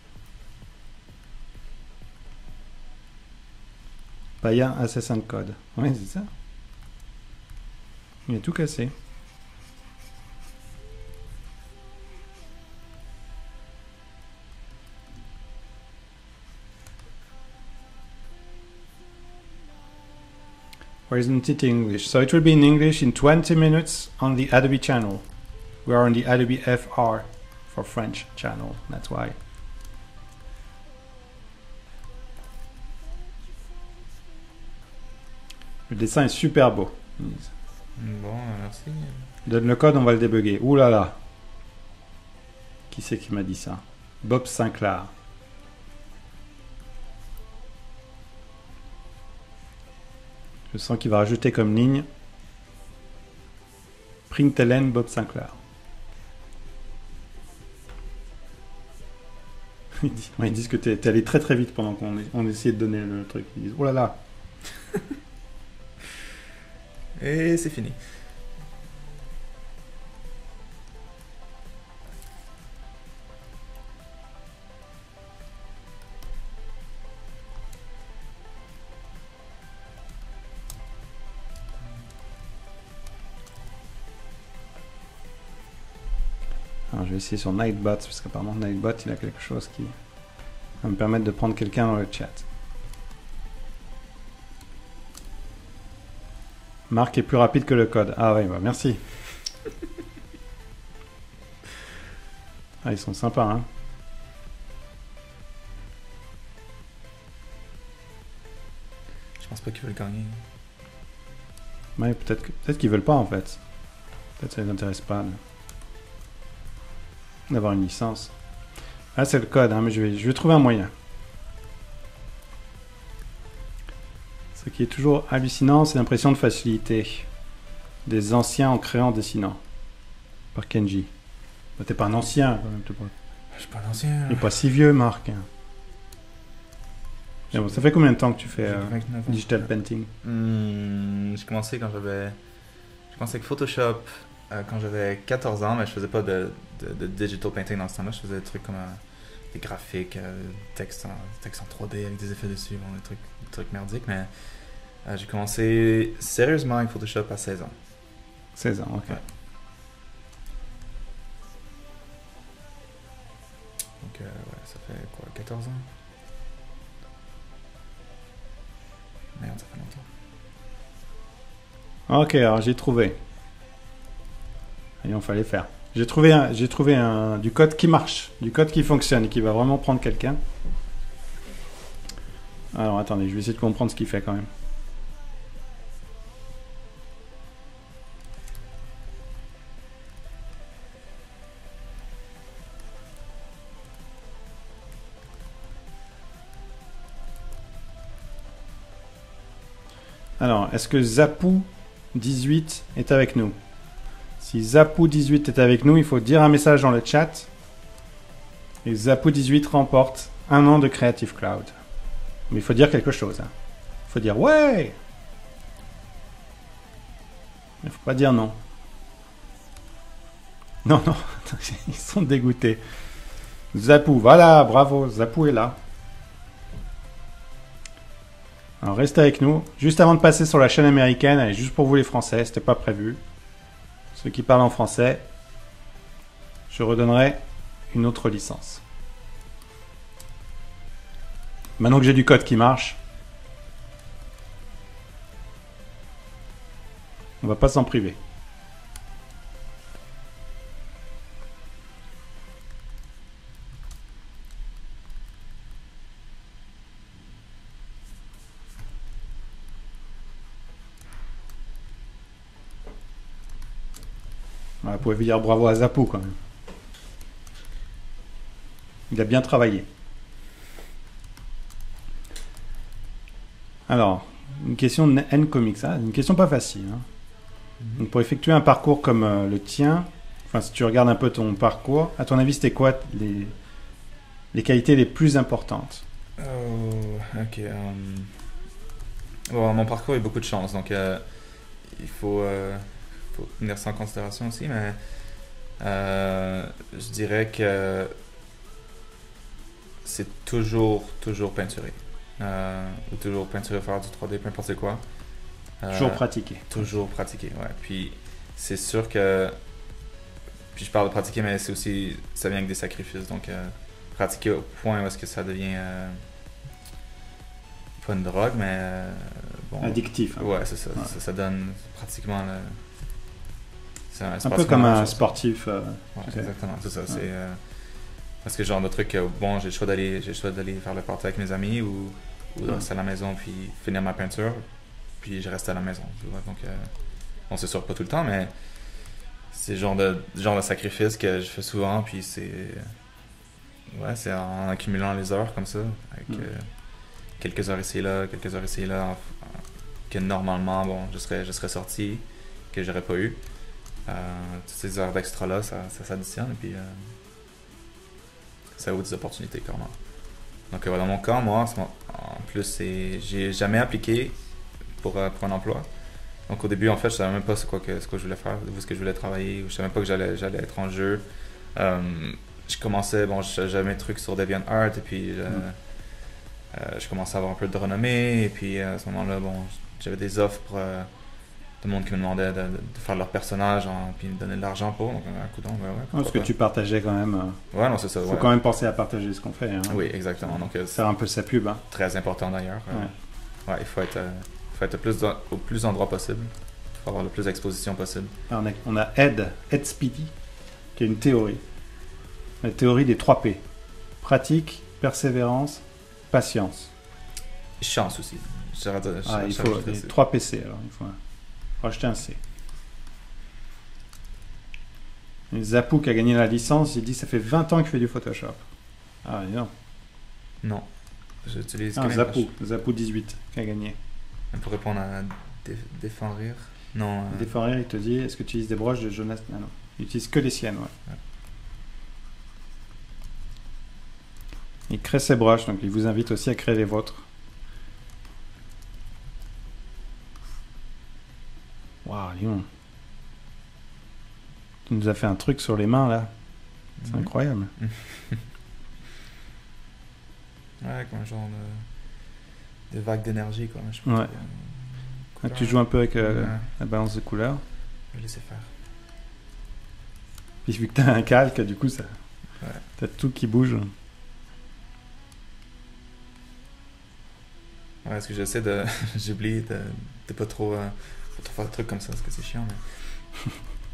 Speaker 1: Paya Assassin Code. Ouais, c'est ça. Il a tout cassé. Why isn't it English? So it will be in English in 20 minutes on the Adobe channel. We are on the Adobe FR. For French channel, that's why. Le dessin est super beau.
Speaker 2: Bon, merci.
Speaker 1: Donne le code, on va le débugger. Ouh là là. Qui c'est qui m'a dit ça? Bob Sinclair. Je sens qu'il va rajouter comme ligne Print Helen Bob Sinclair. Ils disent que t'es allé très très vite pendant qu'on essayait de donner le truc. Ils disent oh là là.
Speaker 2: Et c'est fini.
Speaker 1: Alors, je vais essayer sur Nightbot, parce qu'apparemment Nightbot, il a quelque chose qui va me permettre de prendre quelqu'un dans le chat. Marc est plus rapide que le code. Ah ouais, bah merci. Ah, ils sont sympas, hein.
Speaker 2: Je pense pas qu'ils veulent gagner.
Speaker 1: Ouais, peut-être qu'ils veulent pas, en fait. Peut-être que ça les intéresse pas d'avoir une licence. Ah, c'est le code, hein, mais je vais trouver un moyen. Ce qui est toujours hallucinant, c'est l'impression de facilité des anciens en créant, dessinant. Par Kenji. Bah, t'es pas un ancien, quand même.
Speaker 2: Je suis pas un ancien.
Speaker 1: T'es pas si vieux, Marc. Mais bon, ça fait combien de temps que tu fais digital painting?
Speaker 2: J'ai commencé quand j'avais... J'ai commencé avec Photoshop quand j'avais 14 ans, mais je faisais pas de digital painting dans ce temps-là. Je faisais des trucs comme des graphiques, texte en 3D avec des effets dessus, bon, des trucs merdiques, mais j'ai commencé sérieusement avec Photoshop à 16 ans.
Speaker 1: 16 ans, ok.
Speaker 2: Ouais. Donc, ouais, ça fait quoi, 14 ans? Merde, ça fait longtemps.
Speaker 1: Ok, alors j'ai trouvé. Allez, on fallait faire. J'ai trouvé du code qui marche, du code qui fonctionne et qui va vraiment prendre quelqu'un. Alors attendez, je vais essayer de comprendre ce qu'il fait quand même. Alors, est-ce que Zapou18 est avec nous? Si Zapou18 est avec nous, il faut dire un message dans le chat. Et Zapou18 remporte 1 an de Creative Cloud. Mais il faut dire quelque chose. Il Faut dire ouais. Il faut pas dire non. Non, non, ils sont dégoûtés. Zapou, voilà, bravo, Zapou est là. Alors restez avec nous. Juste avant de passer sur la chaîne américaine, allez, juste pour vous les Français, c'était pas prévu. Ceux qui parlent en français, je redonnerai une autre licence. Maintenant que j'ai du code qui marche, on va pas s'en priver. Vous pouvez dire bravo à Zapou quand même. Il a bien travaillé. Alors, une question de N-Comics. Une question pas facile. Hein. Donc, pour effectuer un parcours comme le tien, enfin si tu regardes un peu ton parcours, à ton avis c'était quoi les qualités les plus importantes?
Speaker 2: Ok. Bon, mon parcours a eu beaucoup de chance, donc il faut tenir ça en considération aussi, mais je dirais que c'est toujours peinturé. Ou toujours peinturer, faire du 3D, peu importe quoi.
Speaker 1: Toujours pratiquer.
Speaker 2: Toujours pratiquer, ouais. Puis c'est sûr que. Puis je parle de pratiquer, mais c'est aussi. Ça vient avec des sacrifices. Donc pratiquer au point où est-ce que ça devient. Pas une drogue, mais. Bon,
Speaker 1: addictif. Hein.
Speaker 2: Ouais, c'est ça. Ouais. Ça donne pratiquement.
Speaker 1: C'est un peu comme un sportif.
Speaker 2: Ouais, exactement, c'est ça. Ouais. C'est. Parce que genre de truc, bon, j'ai le choix d'aller faire le party avec mes amis ou de rester à la maison puis finir ma peinture, puis je reste à la maison. Donc, bon, c'est sûr pas tout le temps, mais c'est le genre de sacrifice que je fais souvent, puis c'est en accumulant les heures comme ça, avec quelques heures ici et là, que normalement, bon, je serais sorti, que j'aurais pas eu. Toutes ces heures d'extra là, ça s'additionne, et puis ça ouvre des opportunités clairement. Donc dans mon cas, moi, en plus, j'ai jamais appliqué pour un emploi. Donc au début, en fait, je savais même pas ce que je voulais faire, où est-ce que je voulais travailler, ou je savais même pas que j'allais être en jeu. Je commençais, bon, j'avais mes trucs sur DeviantArt, et puis je commençais à avoir un peu de renommée, et puis à ce moment-là, bon, j'avais des offres pour tout le monde qui me demandait de faire leur personnage, puis me donner de l'argent pour. Donc, un coup d'ongle,
Speaker 1: parce que tu partageais quand même.
Speaker 2: Ouais, non, c'est ça.
Speaker 1: Faut quand même penser à partager ce qu'on fait. Hein.
Speaker 2: Oui, exactement. Donc,
Speaker 1: faire un peu sa pub. Hein.
Speaker 2: Très important d'ailleurs. Ouais, il faut être au plus d'endroits possible. Il faut avoir le plus d'exposition possible.
Speaker 1: Alors, on a Ed Speedy, qui a une théorie. La théorie des 3 P. Pratique, persévérance, patience.
Speaker 2: Chance aussi.
Speaker 1: Il faut les 3 PC alors. Il faut rajouter un C. Et Zapou qui a gagné la licence, il dit ça fait 20 ans qu'il fait du Photoshop. Ah non.
Speaker 2: Non. J'utilise
Speaker 1: Zapou 18 qui a gagné.
Speaker 2: Pour répondre à Défend Rire. Non.
Speaker 1: Défend Rire, il te dit est-ce que tu utilises des broches de Jonas? Ah non. Il utilise que les siennes, ouais. Il crée ses broches, donc il vous invite aussi à créer les vôtres. Waouh, Lyon. Tu nous as fait un truc sur les mains, là. C'est incroyable.
Speaker 2: Ouais, comme un genre de vague d'énergie, quoi. Je
Speaker 1: pense tu joues un peu avec la balance de couleurs.
Speaker 2: Je vais laisser faire.
Speaker 1: Puis vu que tu as un calque, du coup, ça, t'as tout qui bouge.
Speaker 2: Ouais, parce que j'essaie de... J'oublie de pas trop... Faut trop faire des trucs comme ça, parce que c'est chiant, mais...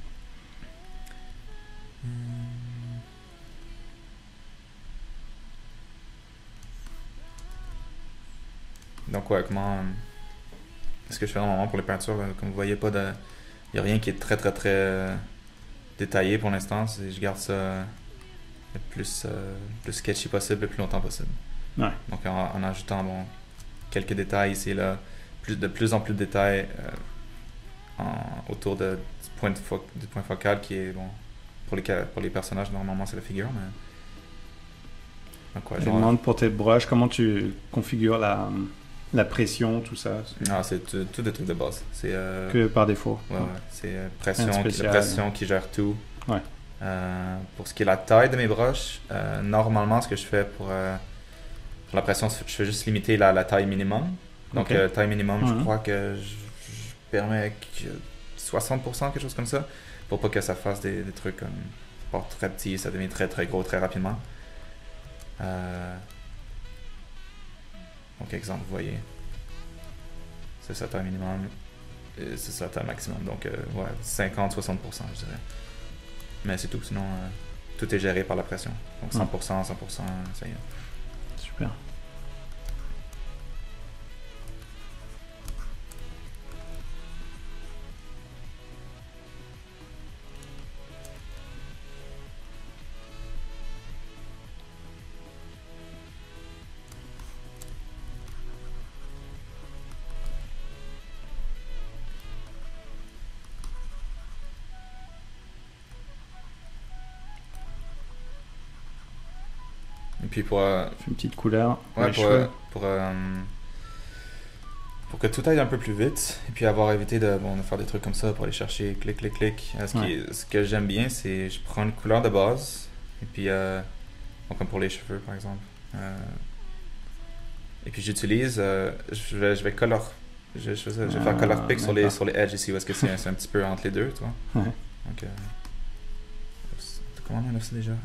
Speaker 2: Donc ouais, comment... Qu'est-ce que je fais normalement pour les peintures, là? Comme vous voyez, il n'y a rien qui est très très très détaillé pour l'instant. Je garde ça le plus sketchy possible, le plus longtemps possible.
Speaker 1: Ouais.
Speaker 2: Donc en ajoutant quelques détails ici et là, de plus en plus de détails autour du point focal qui est, pour les personnages, normalement c'est la figure. Mais... Donc,
Speaker 1: je demande pour tes brushes, comment tu configures la pression, tout ça.
Speaker 2: Non, c'est tout des trucs de base. C'est
Speaker 1: que par défaut.
Speaker 2: ouais. C'est la
Speaker 1: spécial.
Speaker 2: pression qui gère tout.
Speaker 1: Ouais.
Speaker 2: Pour ce qui est la taille de mes brushes, normalement, ce que je fais pour la pression, je fais juste limiter la taille minimum. Donc, taille minimum, je crois que je permets 60%, quelque chose comme ça, pour pas que ça fasse des trucs comme pas très petit, ça devient très très gros très rapidement. Donc, exemple, vous voyez, c'est ça taille minimum, et c'est ça taille maximum. Donc, ouais, 50-60%, je dirais. Mais c'est tout, sinon tout est géré par la pression. Donc 100%, 100%, ça y est.
Speaker 1: Super.
Speaker 2: Et puis pour
Speaker 1: une petite couleur pour
Speaker 2: ouais,
Speaker 1: les cheveux.
Speaker 2: Pour que tout aille un peu plus vite et puis avoir évité de faire des trucs comme ça pour aller chercher clic clic clic. Ce que j'aime bien, c'est je prends une couleur de base et puis comme pour les cheveux par exemple. Et puis j'utilise je vais color je vais faire color pick sur les edges ici parce que c'est un petit peu entre les deux, tu vois.
Speaker 1: Ouais.
Speaker 2: Donc comment on a ça déjà?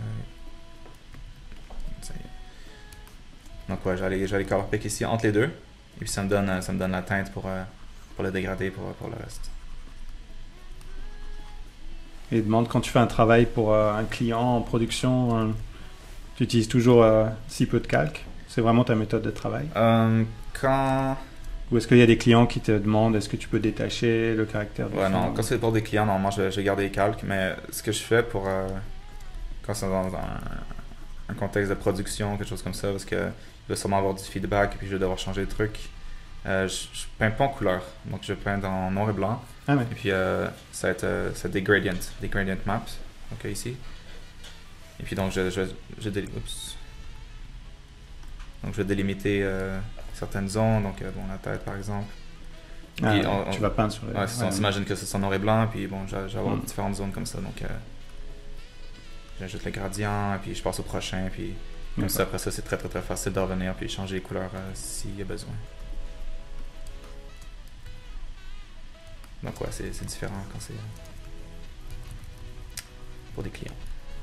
Speaker 2: Ça y est. Donc ouais, j'allais color pick ici entre les deux. Et puis ça me donne la teinte pour le dégradé pour le reste.
Speaker 1: Et demande quand tu fais un travail pour un client en production, tu utilises toujours si peu de calque? C'est vraiment ta méthode de travail? Ou est-ce qu'il y a des clients qui te demandent est-ce que tu peux détacher le caractère du
Speaker 2: ouais,
Speaker 1: fond?
Speaker 2: non, quand c'est pour des clients, normalement je vais garder les calques, mais ce que je fais pour quand c'est dans un contexte de production, quelque chose comme ça, parce que il va sûrement avoir du feedback et puis je vais devoir changer de trucs. Je peins pas en couleur, donc je peins en noir et blanc.
Speaker 1: Ah ouais.
Speaker 2: Et puis ça va être c'est des gradient maps, ok, ici. Et puis donc je vais délimiter certaines zones, donc la tête par exemple.
Speaker 1: Puis tu vas peindre sur les...
Speaker 2: Ouais, on s'imagine que c'est en noir et blanc, puis bon, je vais avoir différentes zones comme ça, donc j'ajoute les gradients, et puis je passe au prochain, puis comme ça, après ça, c'est très très très facile de revenir, puis changer les couleurs s'il y a besoin. Donc ouais, c'est différent quand c'est pour des clients.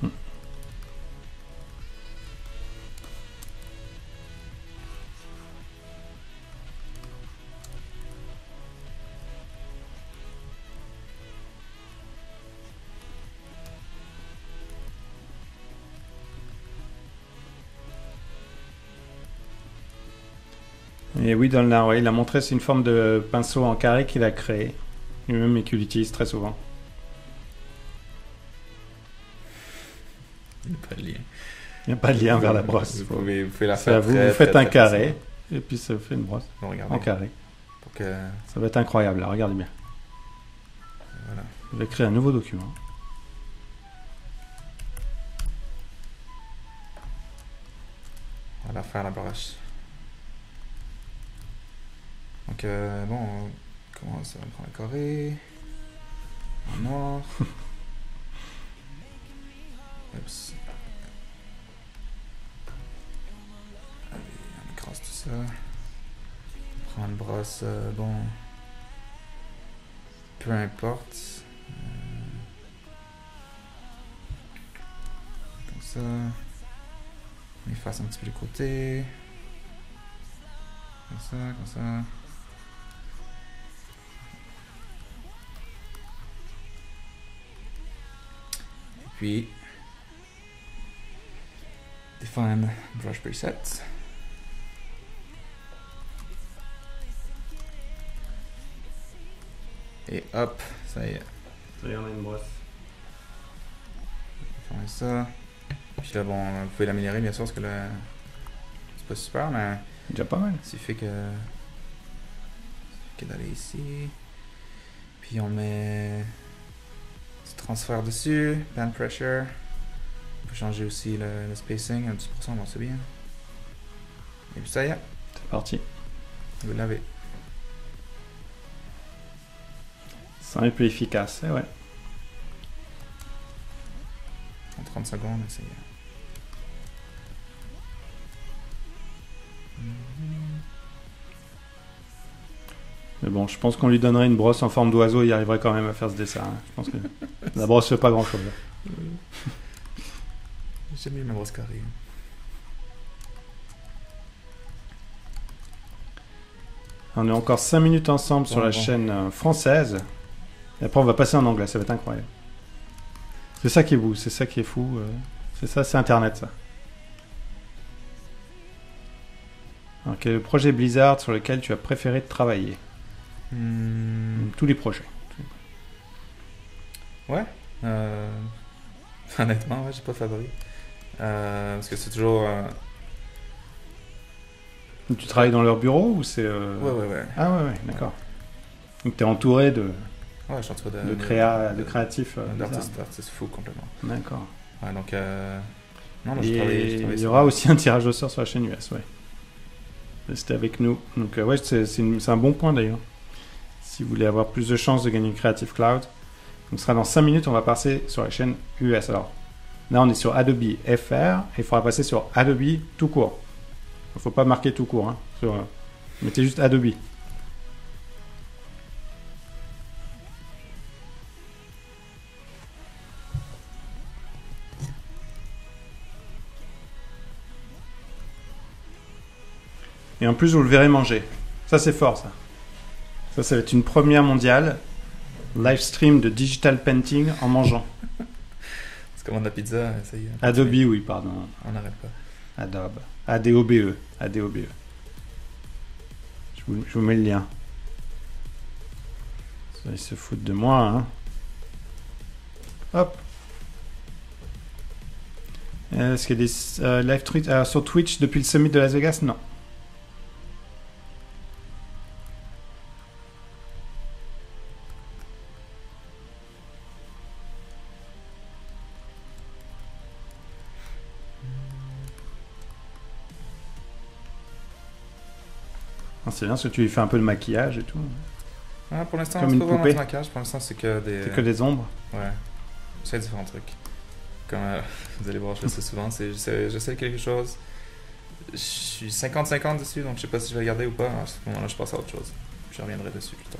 Speaker 1: Et oui, il a montré, c'est une forme de pinceau en carré qu'il a créé lui-même et qu'il utilise très souvent.
Speaker 2: Il n'y a pas de lien.
Speaker 1: Il n'y a pas de lien vers la brosse.
Speaker 2: Vous pouvez la faire.
Speaker 1: Vous faites un carré et puis ça fait une brosse en carré. Ça va être incroyable, là, regardez bien.
Speaker 2: Voilà.
Speaker 1: Je vais créer un nouveau document.
Speaker 2: On va faire la brosse. Donc on commence à prendre un carré en noir. Oups. Allez, on écrase tout ça. On prend une brosse, peu importe. Comme ça. On efface un petit peu les côtés. Comme ça. Puis define brush preset. Et hop, ça y est.
Speaker 1: Ça y est, on a une brosse.
Speaker 2: On va faire ça. Puis là, vous pouvez l'améliorer bien sûr parce que là, c'est pas super, mais
Speaker 1: déjà pas mal.
Speaker 2: Il suffit que d'aller ici. Puis on met du transfert dessus, band pressure. On peut changer aussi le spacing à 10%, bon c'est bien. Et puis ça y est.
Speaker 1: C'est parti.
Speaker 2: Vous l'avez.
Speaker 1: Ça est plus efficace, ouais.
Speaker 2: En 30 secondes, c'est...
Speaker 1: Mais bon, je pense qu'on lui donnerait une brosse en forme d'oiseau, il arriverait quand même à faire ce dessin. Hein. Je pense que la brosse fait pas grand-chose.
Speaker 2: J'aime mieux ma brosse carrée.
Speaker 1: On est encore 5 minutes ensemble sur la chaîne française. Et après, on va passer en anglais, ça va être incroyable. C'est ça qui est beau, c'est ça qui est fou. C'est ça, c'est Internet, ça. Alors, quel est le projet Blizzard sur lequel tu as préféré travailler? Tous les projets.
Speaker 2: Ouais. Honnêtement, ouais, j'ai pas de favori. Parce que c'est toujours...
Speaker 1: Tu travailles dans leur bureau ou c'est...
Speaker 2: Ouais.
Speaker 1: Ah ouais, d'accord. Donc tu es entouré de...
Speaker 2: Ouais, je suis entouré
Speaker 1: de créatifs.
Speaker 2: D'artistes fous complètement.
Speaker 1: D'accord.
Speaker 2: Ouais, donc... Non,
Speaker 1: Et
Speaker 2: je travaille
Speaker 1: il y aura aussi un tirage au sort sur la chaîne US, ouais. Restez avec nous. Donc ouais, c'est un bon point d'ailleurs. Si vous voulez avoir plus de chances de gagner Creative Cloud. Donc ce sera dans 5 minutes, on va passer sur la chaîne US. Alors, là on est sur Adobe FR et il faudra passer sur Adobe tout court. Il ne faut pas marquer tout court. Hein, mettez juste Adobe. Et en plus, vous le verrez manger. Ça, c'est fort, ça. Ça va être une première mondiale. Live stream de digital painting en mangeant.
Speaker 2: C'est comme de la pizza, ça y est.
Speaker 1: Adobe, oui, pardon.
Speaker 2: On n'arrête pas.
Speaker 1: Adobe. A-D-O-B-E. A-D-O-B-E. Je vous mets le lien. Ça, ils se foutent de moi, hein. Hop. Est-ce qu'il y a des live tweets sur Twitch depuis le summit de Las Vegas? Non. C'est bien parce que tu lui fais un peu de maquillage et tout.
Speaker 2: Ah, pour l'instant,
Speaker 1: comme
Speaker 2: c'est
Speaker 1: une
Speaker 2: pas vraiment
Speaker 1: poupée.
Speaker 2: de maquillage. Pour l'instant, c'est que des...
Speaker 1: C'est que des ombres.
Speaker 2: Ouais. J'essaie différents trucs. Comme vous allez voir, je fais ça souvent. J'essaie quelque chose. Je suis 50-50 dessus, donc je sais pas si je vais le garder ou pas. À ce moment-là, je passe à autre chose. Je reviendrai dessus plus tard.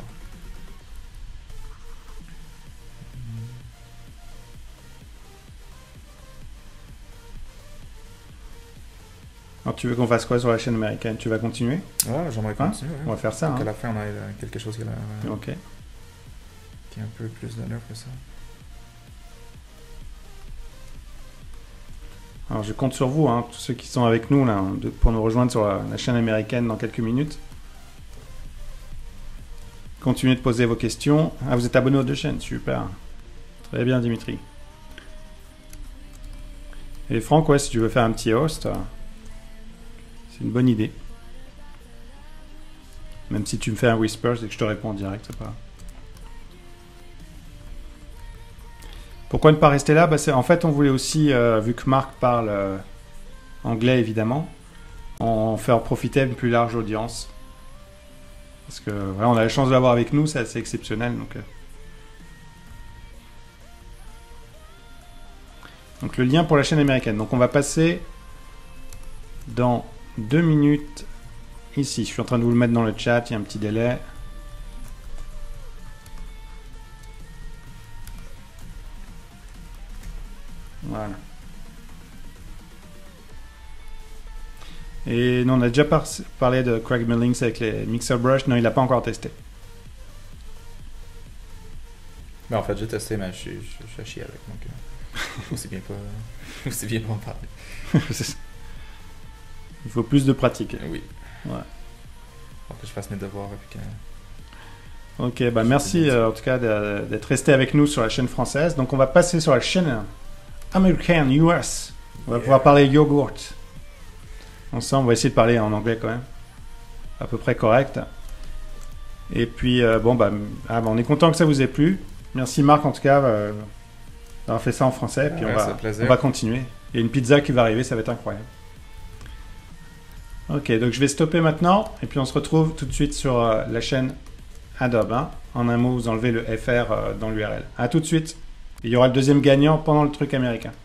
Speaker 1: Alors tu veux qu'on fasse quoi sur la chaîne américaine? Tu vas continuer?
Speaker 2: Ouais, j'aimerais continuer.
Speaker 1: On va faire ça.
Speaker 2: Donc
Speaker 1: hein.
Speaker 2: à la fin, on a quelque chose qui est un peu plus d'honneur que ça.
Speaker 1: Alors je compte sur vous, hein, tous ceux qui sont avec nous là, pour nous rejoindre sur la chaîne américaine dans quelques minutes. Continuez de poser vos questions. Ah, vous êtes abonné aux deux chaînes, super. Très bien Dimitri. Et Franck, ouais, si tu veux faire un petit host, c'est une bonne idée. Même si tu me fais un whisper, c'est que je te réponds en direct, c'est pas... Pourquoi ne pas rester là? En fait, on voulait aussi, vu que Marc parle anglais évidemment, en faire profiter une plus large audience. Parce que voilà, on a la chance de l'avoir avec nous, c'est assez exceptionnel. Donc le lien pour la chaîne américaine. Donc on va passer dans 2 minutes ici. Je suis en train de vous le mettre dans le chat, il y a un petit délai. Voilà. Et non, on a déjà parlé de Craig Millings avec les Mixer Brush. Non, il n'a pas encore testé.
Speaker 2: Mais en fait, j'ai testé, mais je suis à chier avec. Donc, aussi bien pas en parler.
Speaker 1: Il faut plus de pratique.
Speaker 2: Oui.
Speaker 1: Ouais.
Speaker 2: Faut que je fasse mes devoirs avec.
Speaker 1: Ok, bah merci en tout cas d'être resté avec nous sur la chaîne française. Donc on va passer sur la chaîne américaine, US. On va pouvoir parler yogourt. Ensemble, on va essayer de parler en anglais quand même. À peu près correct. Et puis, on est content que ça vous ait plu. Merci Marc en tout cas d'avoir fait ça en français. Et puis on va continuer. Il y a une pizza qui va arriver, ça va être incroyable. Ok, donc je vais stopper maintenant et puis on se retrouve tout de suite sur la chaîne Adobe. Hein. En un mot, vous enlevez le FR dans l'URL. À tout de suite. Il y aura le deuxième gagnant pendant le truc américain.